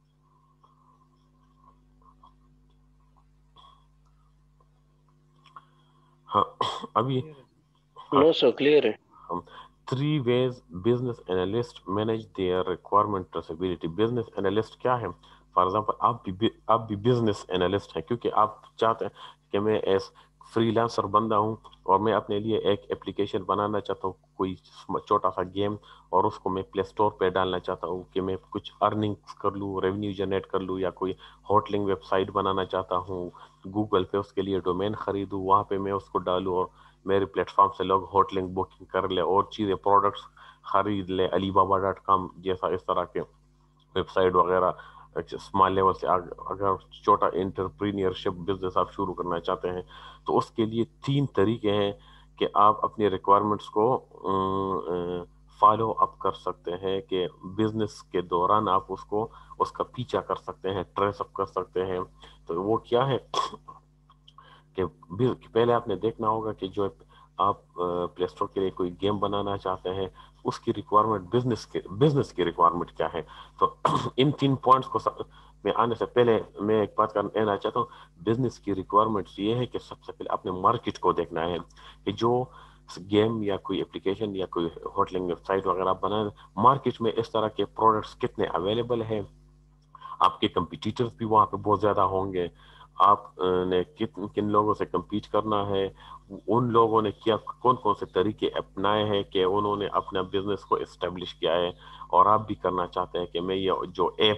ہاں ابھی نو سو کلیئر ہے. 3 ways business analyst manage their requirement traceability. business analyst کیا ہے؟ فار ایگزامپل آپ بھی بزنس انالسٹ ہیں, کیونکہ آپ چاہتے ہیں کہ میں ایز فری لانسر بندہ ہوں اور میں اپنے لیے ایک اپلیکیشن بنانا چاہتا ہوں, کوئی چھوٹا سا گیم, اور اس کو میں پلے اسٹور پہ ڈالنا چاہتا ہوں کہ میں کچھ ارننگس کر لوں, ریونیو جنریٹ کر لوں, یا کوئی ہوٹلنگ ویب سائٹ بنانا چاہتا ہوں, گوگل پہ اس کے لیے ڈومین خریدوں, وہاں پہ میں اس کو ڈالوں اور میرے پلیٹ فارم سے لوگ ہوٹلنگ بکنگ کر لے اور چیزیں پروڈکٹس خرید لے, alibaba.com جیسا اس طرح کے ویب سائٹ وغیرہ. اسمال لیول سے اگر چھوٹا انٹرپرینیورشپ بزنس آپ شروع کرنا چاہتے ہیں تو اس کے لیے 3 طریقے ہیں کہ آپ اپنی ریکوائرمنٹس کو فالو اپ کر سکتے ہیں, کہ بزنس کے دوران آپ اس کا پیچھا کر سکتے ہیں, ٹریس اپ کر سکتے ہیں. تو وہ کیا ہے کہ پہلے آپ نے دیکھنا ہوگا کہ جو آپ پلے اسٹور کے لیے کوئی گیم بنانا چاہتے ہیں اس کی ریکوائرمنٹ بزنس کی ریکوائرمنٹ کیا ہے. تو ان 3 پوائنٹس کو میں آنے سے پہلے میں ایک بات کہنا چاہتا ہوں. بزنس کی ریکوائرمنٹس یہ ہے کہ سب سے پہلے اپنے مارکیٹ کو دیکھنا ہے کہ جو گیم یا کوئی اپلیکیشن یا کوئی ہوٹلنگ ویب سائٹ وغیرہ بنائیں, مارکیٹ میں اس طرح کے پروڈکٹس کتنے اویلیبل ہیں, آپ کے کمپیٹیٹرز بھی وہاں پہ بہت زیادہ ہوں گے, آپ نے کن لوگوں سے کمپیٹ کرنا ہے, ان لوگوں نے کیا کون سے طریقے اپنائے ہیں کہ انہوں نے اپنا بزنس کو اسٹیبلش کیا ہے, اور آپ بھی کرنا چاہتے ہیں کہ میں یہ جو ایپ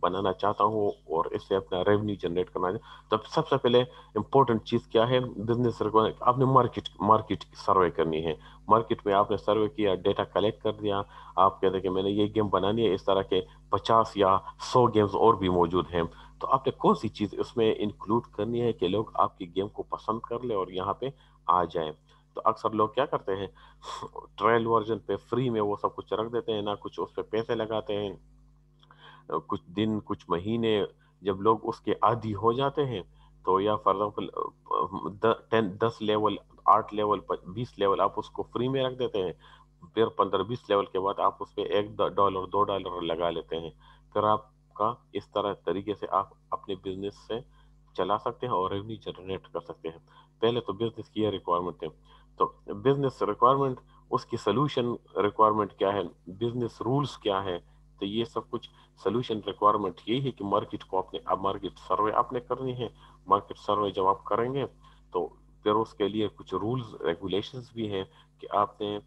बनाना चाहता हूँ और इससे अपना रेवेन्यू जनरेट करना है, तब सबसे पहले इम्पोर्टेंट चीज़ क्या है, बिजनेस रिक्वायरमेंट, आपने मार्केट सर्वे करनी है। मार्केट में आपने सर्वे किया, डेटा कलेक्ट कर दिया, आप कहते हैं कि मैंने ये गेम बनानी है, इस तरह के 50 या 100 गेम्स और भी मौजूद हैं, तो आपने कौन सी चीज़ इसमें इंक्लूड करनी है कि लोग आपकी गेम को पसंद कर ले और यहाँ पे आ जाए। तो अक्सर लोग क्या करते हैं, ट्रायल वर्जन पे फ्री में वो सब कुछ रख देते हैं, ना कुछ उस पर पैसे लगाते हैं। कुछ दिन कुछ महीने जब लोग उसके आदी हो जाते हैं, तो या for example 10 level, 8 level, 20 level आप उसको फ्री में रख देते हैं, फिर 15-20 लेवल के बाद आप उस पर $1 $2 लगा लेते हैं, फिर आपका इस तरह तरीके से आप अपने बिजनेस से चला सकते हैं और रेवेन्यू जनरेट कर सकते हैं। पहले तो बिजनेस की ये रिक्वायरमेंट है। तो बिजनेस रिक्वायरमेंट, उसकी सोल्यूशन रिक्वायरमेंट क्या है, बिजनेस रूल्स क्या है, तो ये सब कुछ सोल्यूशन रिक्वायरमेंट यही है कि मार्केट को अपने, अब मार्केट सर्वे आपने करनी है। मार्केट सर्वे जब आप करेंगे तो फिर उसके लिए कुछ रूल्स रेगुलेशंस भी हैं कि आपने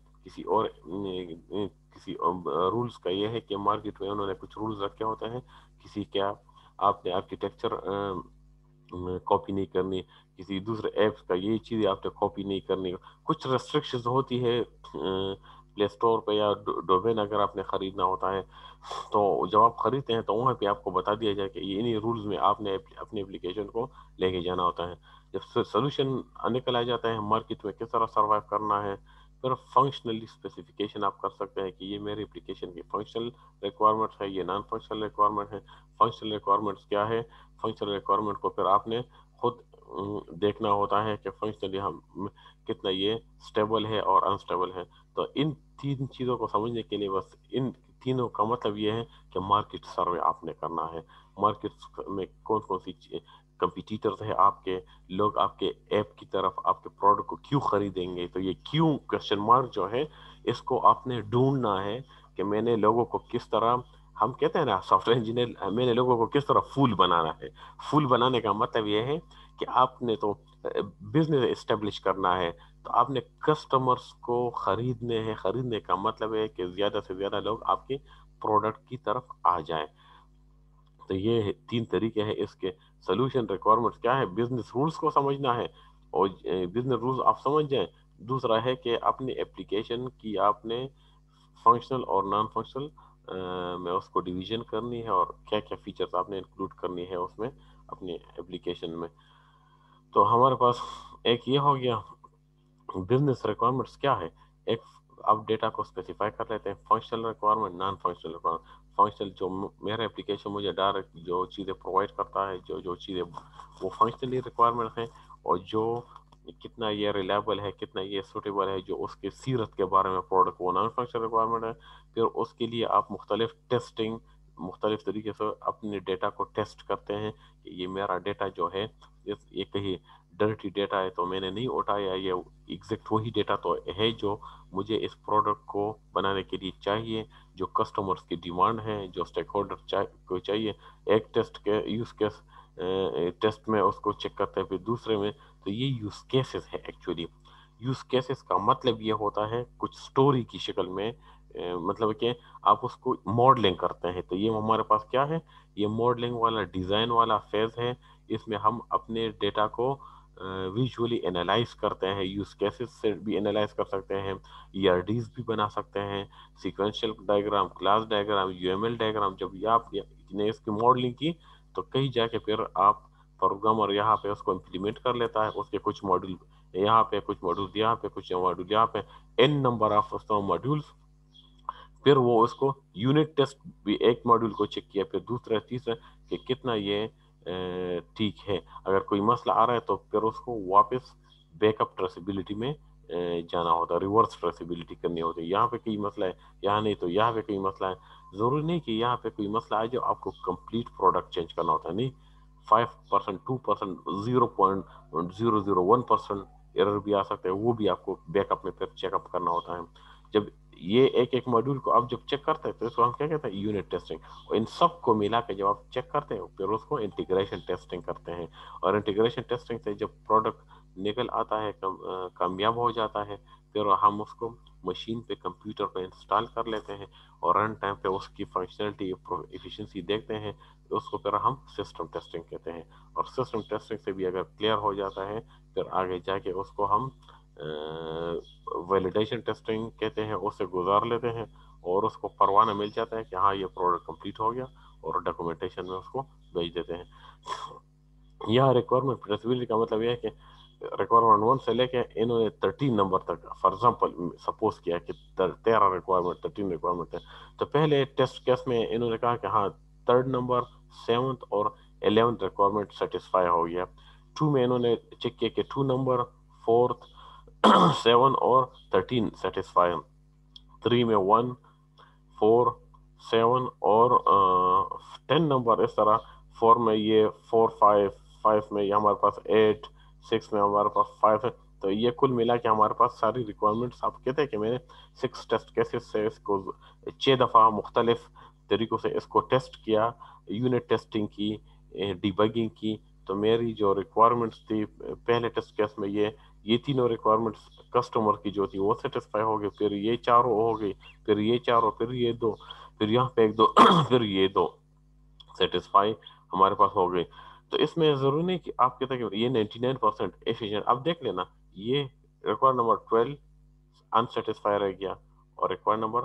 किसी रूल्स का ये है कि मार्केट में उन्होंने कुछ रूल्स रखे होते हैं, किसी क्या आपने आर्किटेक्चर कॉपी नहीं करनी, किसी दूसरे ऐप्स का ये चीज़ आपने कॉपी नहीं करनी, कुछ रेस्ट्रिक्शंस होती है प्ले स्टोर पे या डोमेन अगर आपने खरीदना होता है, तो जब आप खरीदते हैं तो वहाँ पे आपको बता दिया जाए कि ये इन्हीं रूल्स में आपने अपनी एप्लीकेशन को लेके जाना होता है। जब सोल्यूशन निकल आ जाता है मार्केट में किस तरह सर्वाइव करना है, फिर फंक्शनली स्पेसिफिकेशन आप कर सकते हैं कि ये मेरी एप्लीकेशन की फंक्शनल रिक्वायरमेंट्स है, ये नॉन फंक्शनल रिक्वायरमेंट है। फंक्शनल रिक्वायरमेंट्स क्या है, फंक्शनल रिक्वायरमेंट को फिर आपने खुद देखना होता है कि फंक्शनली हम कितना ये स्टेबल है और अनस्टेबल है। तो इन 3 चीज़ों को समझने के लिए बस इन तीनों का मतलब ये है कि मार्केट सर्वे आपने करना है। मार्केट में कौन कौन सी कंपिटिटर्स है आपके, लोग आपके ऐप की तरफ आपके प्रोडक्ट को क्यों खरीदेंगे, तो ये क्यों क्वेश्चन मार्क जो है, इसको आपने ढूंढना है कि मैंने लोगों को किस तरह, हम कहते हैं ना सॉफ्टवेयर इंजीनियर, मैंने लोगों को किस तरह फूल बनाना है। फूल बनाने का मतलब ये है कि आपने तो बिजनेस एस्टेब्लिश करना है, तो आपने कस्टमर्स को खरीदने हैं। खरीदने का मतलब है कि ज्यादा से ज्यादा लोग आपके प्रोडक्ट की तरफ आ जाएं। तो ये 3 तरीके हैं इसके। सोल्यूशन रिक्वायरमेंट्स क्या है, बिजनेस रूल्स को समझना है, और बिजनेस रूल्स आप समझ जाएं। दूसरा है कि अपनी एप्लीकेशन की आपने फंक्शनल और नॉन फंक्शनल में उसको डिवीजन करनी है, और क्या क्या फीचर्स आपने इंक्लूड करनी है उसमें अपनी एप्लीकेशन में। तो हमारे पास एक ये हो गया बिजनेस रिक्वायरमेंट्स क्या है। एक, अब डेटा को स्पेसिफाई कर लेते हैं, functional requirement, non functional requirement. Functional जो मेरा एप्लीकेशन मुझे डायरेक्ट जो चीज़ें प्रोवाइड करता है, जो जो चीज़ें वो फंक्शनली रिक्वायरमेंट हैं, और जो कितना ये रिलायबल है, कितना ये सूटेबल है, जो उसके सीरत के बारे में प्रोडक्ट, वो नॉन फंक्शनल रिक्वायरमेंट है। फिर उसके लिए आप मुख्तलिफ टेस्टिंग, मुख्तलिफ तरीके से अपने डेटा को टेस्ट करते हैं कि ये मेरा डेटा जो है, ये कहीं डर्टी डेटा है तो मैंने नहीं उठाया, ये एग्जैक्ट वही डेटा तो है जो मुझे इस प्रोडक्ट को बनाने के लिए चाहिए, जो कस्टमर्स की डिमांड है, जो स्टेक होल्डर को चाहिए। एक टेस्ट के यूज केस टेस्ट में उसको चेक करते हैं, फिर दूसरे में। तो ये यूज केसेस है एक्चुअली। यूज केसेस का मतलब ये होता है कुछ स्टोरी की शक्ल में, मतलब कि आप उसको मॉडलिंग करते हैं। तो ये हमारे पास क्या है, ये मॉडलिंग वाला डिज़ाइन वाला फेज है। इसमें हम अपने डेटा को विजुअली एनालाइज करते हैं, यूज केसेस से भी एनालाइज कर सकते हैं, ईआरडीज भी बना सकते हैं, sequential diagram, class diagram, UML diagram. जब ये आपने इसकी मॉडलिंग की, तो कहीं जाके फिर आप प्रोग्रामर यहाँ पे उसको इम्प्लीमेंट कर लेता है, उसके कुछ मॉड्यूल यहाँ पे, कुछ मॉड्यूल यहाँ पे, कुछ मॉड्यूल यहाँ पे, एन नंबर ऑफ मॉड्यूल्स। फिर वो उसको यूनिट टेस्ट भी, एक मॉड्यूल को चेक किया, फिर दूसरा तीसरा कि कितना ये ठीक है। अगर कोई मसला आ रहा है तो फिर उसको वापस बैकअप ट्रेसेबिलिटी में जाना होता है, रिवर्स ट्रेसेबिलिटी करनी होती है। यहाँ पे कोई मसला है, यहाँ नहीं, तो यहाँ पे कोई मसला है। ज़रूरी नहीं कि यहाँ पे कोई मसला आए जो आपको कंप्लीट प्रोडक्ट चेंज करना होता है, नहीं। 5%, 2%, 0.001% एरर भी आ सकते हैं, वो भी आपको बैकअप में फिर चेकअप करना होता है। जब ये एक एक मॉड्यूल को आप जब चेक करते हैं तो इसको हम क्या कहते हैं, यूनिट टेस्टिंग। और इन सब को मिला के जब आप चेक करते हैं, फिर उसको इंटीग्रेशन टेस्टिंग करते हैं। और इंटीग्रेशन टेस्टिंग से जब प्रोडक्ट निकल आता है, कामयाब हो जाता है, फिर हम उसको مشین پہ کمپیوٹر پہ انسٹال کر لیتے ہیں اور رن ٹائم پہ اس کی فنکشنلٹی ایفیشنسی دیکھتے ہیں، اس کو پھر ہم سسٹم ٹیسٹنگ کہتے ہیں. اور سسٹم ٹیسٹنگ سے بھی اگر کلیئر ہو جاتا ہے پھر آگے جا کے اس کو ہم ویلیڈیشن ٹیسٹنگ کہتے ہیں، اس سے گزار لیتے ہیں اور اس کو پروانہ مل جاتا ہے کہ ہاں یہ پروڈکٹ کمپلیٹ ہو گیا اور ڈاکومنٹیشن میں اس کو بھیج دیتے ہیں. یہاں ریکوائرمنٹ ٹریسبلٹی کا مطلب یہ ہے کہ ریکوائرمنٹ 1 سے لے کے انہوں نے 13 نمبر تک فار ایگزامپل سپوز کیا کہ 13 ریکوائرمنٹ 13 ریکوائرمنٹ ہے، تو پہلے ٹیسٹ کیس میں انہوں نے کہا کہ ہاں 3rd نمبر 7th اور 11th ریکوائرمنٹ سیٹسفائی ہو گیا. 2 میں انہوں نے چیک کیا کہ 2 نمبر 4th 7 اور 13 سیٹسفائی. 3 میں 1 4 7 اور 10 نمبر اس طرح. 4 میں یہ 4 5 میں یہ ہمارے پاس 8 6 میں ہمارے پاس 5 ہے. تو یہ کل ملا کے ہمارے پاس ساری ریکوائرمنٹس. آپ کہتے ہیں کہ میں نے 6 ٹیسٹ کیسز سے اس کو 6 دفعہ مختلف طریقوں سے اس کو ٹیسٹ کیا، یونٹ ٹیسٹنگ کی، ڈیبگنگ کی. تو میری جو ریکوائرمنٹس تھی پہلے ٹیسٹ کیس میں یہ تینوں ریکوائرمنٹس کسٹمر کی جو تھی وہ سیٹسفائی ہو گئی، پھر یہ چاروں ہو گئی، پھر یہ چاروں، پھر یہ دو، پھر یہاں پہ ایک دو پھر یہ دو سیٹسفائی ہمارے پاس ہو گئی. تو اس میں ضروری نہیں کہ آپ کہتے ہیں کہ یہ 99% ایفیشینٹ. اب دیکھ لینا یہ ریکوائر نمبر 12 انسیٹسفائی رہ گیا اور ریکوائر نمبر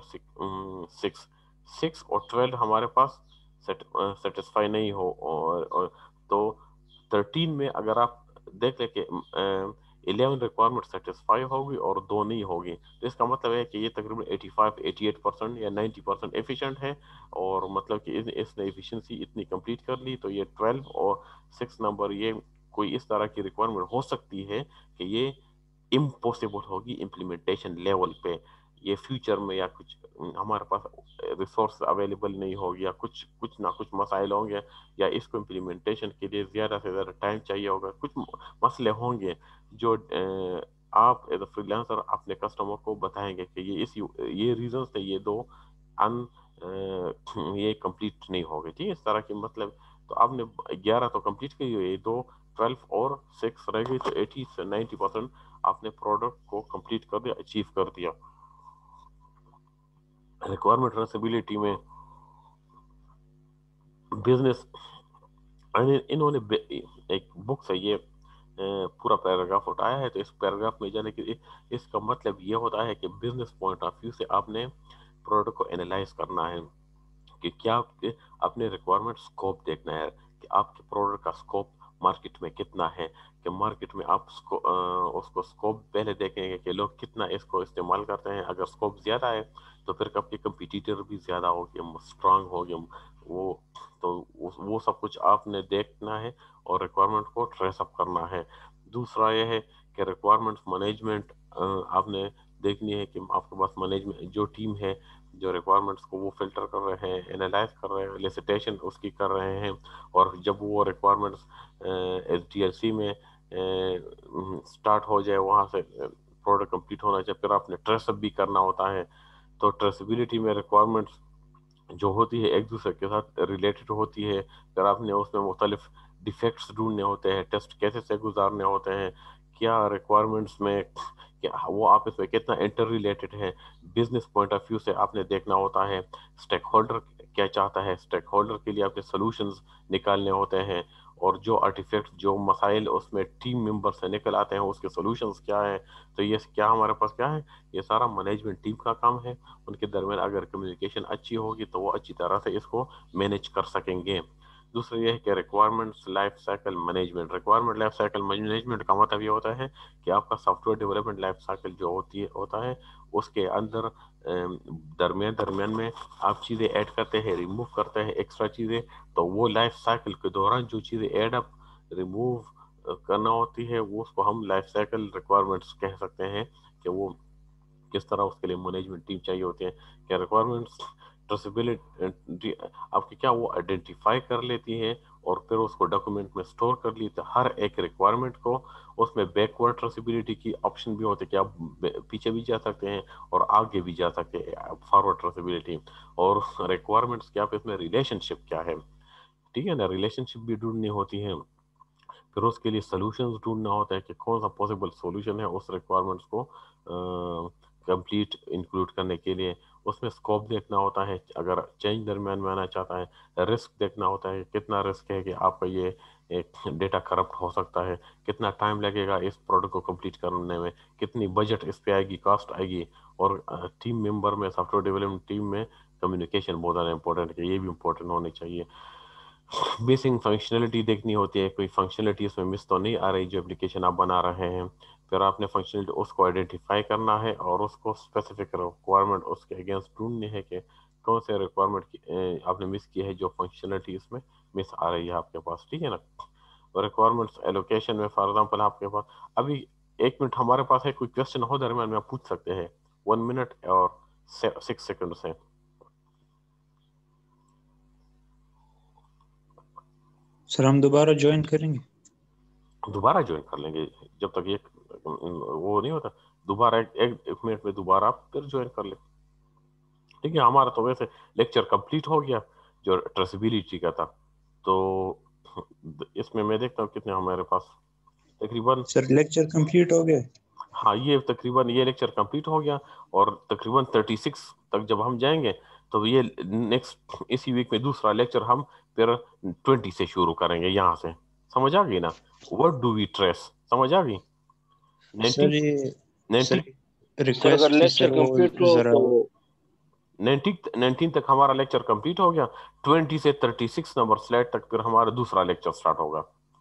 6 اور 12 ہمارے پاس سیٹسفائی نہیں ہو. اور تو 13 میں اگر آپ دیکھ لیں کہ 11 ریکوائرمنٹ سیٹسفائی ہوگی اور 2 نہیں ہوگی، تو اس کا مطلب ہے کہ یہ تقریباً 85-88% یا 90% ایفیشینٹ ہے. اور مطلب کہ اس نے ایفیشنسی اتنی کمپلیٹ کر لی. تو یہ 12 اور 6 نمبر یہ کوئی اس طرح کی ریکوائرمنٹ ہو سکتی ہے کہ یہ امپوسیبل ہوگی امپلیمنٹیشن لیول پہ. یہ فیوچر میں یا کچھ ہمارے پاس ریسورس اویلیبل نہیں ہوگی یا کچھ نہ کچھ مسائل ہوں گے یا اس کو امپلیمنٹیشن کے لیے زیادہ سے زیادہ ٹائم چاہیے ہوگا، کچھ مسئلے ہوں گے جو آپ ایز اے فری لانسر اپنے کسٹمر کو بتائیں گے کہ یہ ریزنس تھے، یہ دو یہ کمپلیٹ نہیں ہو گئے. ٹھیک ہے، اس طرح کی مطلب. تو آپ نے 11 تو کمپلیٹ کی ہوئی، 2 12 اور 6 رہ گئی، تو 80 سے 90% آپ نے پروڈکٹ کو کمپلیٹ کر دیا، اچیو کر دیا. ریکوائرمنٹ ٹریسیبلٹی میں بزنس انہوں نے ایک بک سے یہ پورا پیراگراف اٹھایا ہے. تو اس پیراگراف میں جانے کے اس کا مطلب یہ ہوتا ہے کہ بزنس پوائنٹ آف ویو سے آپ نے پروڈکٹ کو اینالائز کرنا ہے کہ کیا اپنے ریکوائرمنٹ سکوپ دیکھنا ہے کہ آپ کے پروڈکٹ کا سکوپ مارکیٹ میں کتنا ہے. کہ مارکیٹ میں آپ اس کو سکوپ پہلے دیکھیں گے کہ لوگ کتنا اس کو استعمال کرتے ہیں. اگر سکوپ زیادہ ہے تو پھر آپ کے کمپیٹیٹر بھی زیادہ ہو گئے، اسٹرانگ ہو گئے وہ. تو وہ سب کچھ آپ نے دیکھنا ہے اور ریکوائرمنٹ کو ٹریس اپ کرنا ہے. دوسرا یہ ہے کہ ریکوائرمنٹ مینجمنٹ آپ نے دیکھنی ہے کہ آپ کے پاس مینجمنٹ جو ٹیم ہے جو ریکوائرمنٹس کو وہ فلٹر کر رہے ہیں، انالائز کر رہے ہیں، لیسیٹیشن اس کی کر رہے ہیں. اور جب وہ requirements S D L C میں سٹارٹ ہو جائے، وہاں سے پروڈکٹ کمپلیٹ ہونا چاہیے، پھر آپ نے ٹریس اپ بھی کرنا ہوتا ہے. تو ٹریسبلٹی میں ریکوائرمنٹس جو ہوتی ہے ایک دوسرے کے ساتھ ریلیٹڈ ہوتی ہے. اگر آپ نے اس میں مختلف ڈیفیکٹس ڈھونڈنے ہوتے ہیں، ٹیسٹ کیسے سے گزارنے ہوتے ہیں، کیا ریکوائرمنٹس میں وہ آپس میں کتنا انٹر ریلیٹڈ ہے. بزنس پوائنٹ آف ویو سے آپ نے دیکھنا ہوتا ہے اسٹیک ہولڈر کیا چاہتا ہے، اسٹیک ہولڈر کے لیے آپ نے سولوشنز نکالنے ہوتے ہیں. اور جو آرٹیفیکٹ جو مسائل اس میں ٹیم ممبر سے نکل آتے ہیں اس کے سولوشنز کیا ہیں. تو یہ کیا ہمارے پاس کیا ہے، یہ سارا مینجمنٹ ٹیم کا کام ہے. ان کے درمیان اگر کمیونیکیشن اچھی ہوگی تو وہ اچھی طرح سے اس کو مینیج کر سکیں گے. دوسرا یہ ہے کہ requirements life cycle management. Requirement life cycle management کا مطلب یہ ہوتا ہے کہ آپ کا software development life cycle جو ہوتا ہے اس کے اندر درمیان میں آپ چیزیں ایڈ کرتے ہیں، ریموو کرتے ہیں ایکسٹرا چیزیں. تو وہ لائف سائیکل کے دوران جو چیزیں ایڈ اپ ریموو کرنا ہوتی ہے وہ اس کو ہم لائف سائیکل ریکوائرمنٹس کہہ سکتے ہیں کہ وہ کس طرح اس کے لیے مینجمنٹ ٹیم چاہیے ہوتے ہیں. کہ ریکوائرمنٹس ٹریسیبلٹی آپ کی کیا وہ آئیڈینٹیفائی کر لیتی ہے اور پھر اس کو ڈاکومنٹ میں سٹور کر لیتے. ہر ایک ریکوائرمنٹ کو اس میں بیکورڈ ٹریسیبلٹی کی آپشن بھی ہوتے کہ آپ پیچھے بھی جا سکتے ہیں اور آگے بھی جا سکتے ہیں، فارورڈ ٹریسیبلٹی. اور ریکوائرمنٹس کیا آپ اس میں ریلیشن شپ کیا ہے، ٹھیک ہے نا، ریلیشن شپ بھی ڈھونڈنی ہوتی ہے. پھر اس کے لیے سولوشنز ڈھونڈنا ہوتا ہے کہ کون سا پاسبل سولوشن ہے اس ریکوائرمنٹس کو कंप्लीट इंक्लूड करने के लिए उसमें स्कोप देखना होता है, अगर चेंज दरमियान में आना चाहता है, रिस्क देखना होता है, कितना रिस्क है कि आपका ये डेटा करप्ट हो सकता है, कितना टाइम लगेगा इस प्रोडक्ट को कंप्लीट करने में, कितनी बजट इस पे आएगी, कॉस्ट आएगी, और टीम मेंबर में, सॉफ्टवेयर डेवलपमेंट टीम में कम्युनिकेशन बहुत ज़्यादा इंपॉर्टेंट है, ये भी इंपॉर्टेंट होनी चाहिए। मिसिंग फंक्शनलिटी देखनी होती है, कोई फंक्शनलिटी उसमें मिस तो नहीं आ रही जो एप्लीकेशन आप बना रहे हैं, फिर आपने फंक्शनलिटी उसको आइडेंटिफाई करना है और उसको स्पेसिफिक रिक्वायरमेंट उसके अगेंस्ट ढूंढनी है कि कौन से रिक्वायरमेंट आपने मिस की है जो फंक्शनलिटी इसमें मिस आ रही है आपके पास, ठीक है ना। और रिक्वायरमेंट्स एलोकेशन में फॉर एग्जांपल आपके पास अभी 1 मिनट हमारे पास है, कोई क्वेश्चन हो दरमियान में आप पूछ सकते हैं 1 मिनट और 6 सेकंड से। सर हम दोबारा ज्वाइन करेंगे? दोबारा ज्वाइन कर लेंगे जब तक ये वो नहीं होता, दोबारा एक मिनट में दोबारा आप फिर ज्वाइन कर ले, ठीक है। हमारा तो वैसे लेक्चर कंप्लीट हो गया जो ट्रेसेबिलिटी का था, तो इसमें मैं देखता हूँ कितने हमारे पास तकरीबन। सर लेक्चर कंप्लीट हो गया? हाँ, ये तकरीबन ये लेक्चर कंप्लीट हो गया और तकरीबन 36 तक जब हम जाएंगे तो ये नेक्स्ट इसी वीक में दूसरा लेक्चर हम फिर 20 से शुरू करेंगे यहाँ से। समझ आ गई ना? व्हाट डू वी ट्रेस, समझ आ गई? सर ये 19 सर रिक्वेस्ट अगर थी लेक्चर सर, वो कंप्लीट हो जरा तो 19 तक हमारा लेक्चर कंप्लीट हो गया, 20 से 36 नंबर स्लाइड तक फिर हमारा दूसरा लेक्चर स्टार्ट होगा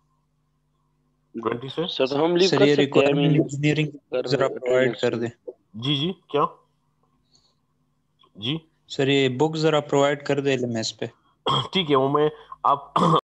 20 से। सर तो हम लीव सर कर ये सकते हैं, रिक्वायरमेंट इंजीनियरिंग जरा प्रोवाइड कर दें। जी जी, क्या जी? सर ये बुक जरा प्रोवाइड कर दे LMS पे। ठीक है, वो मैं आप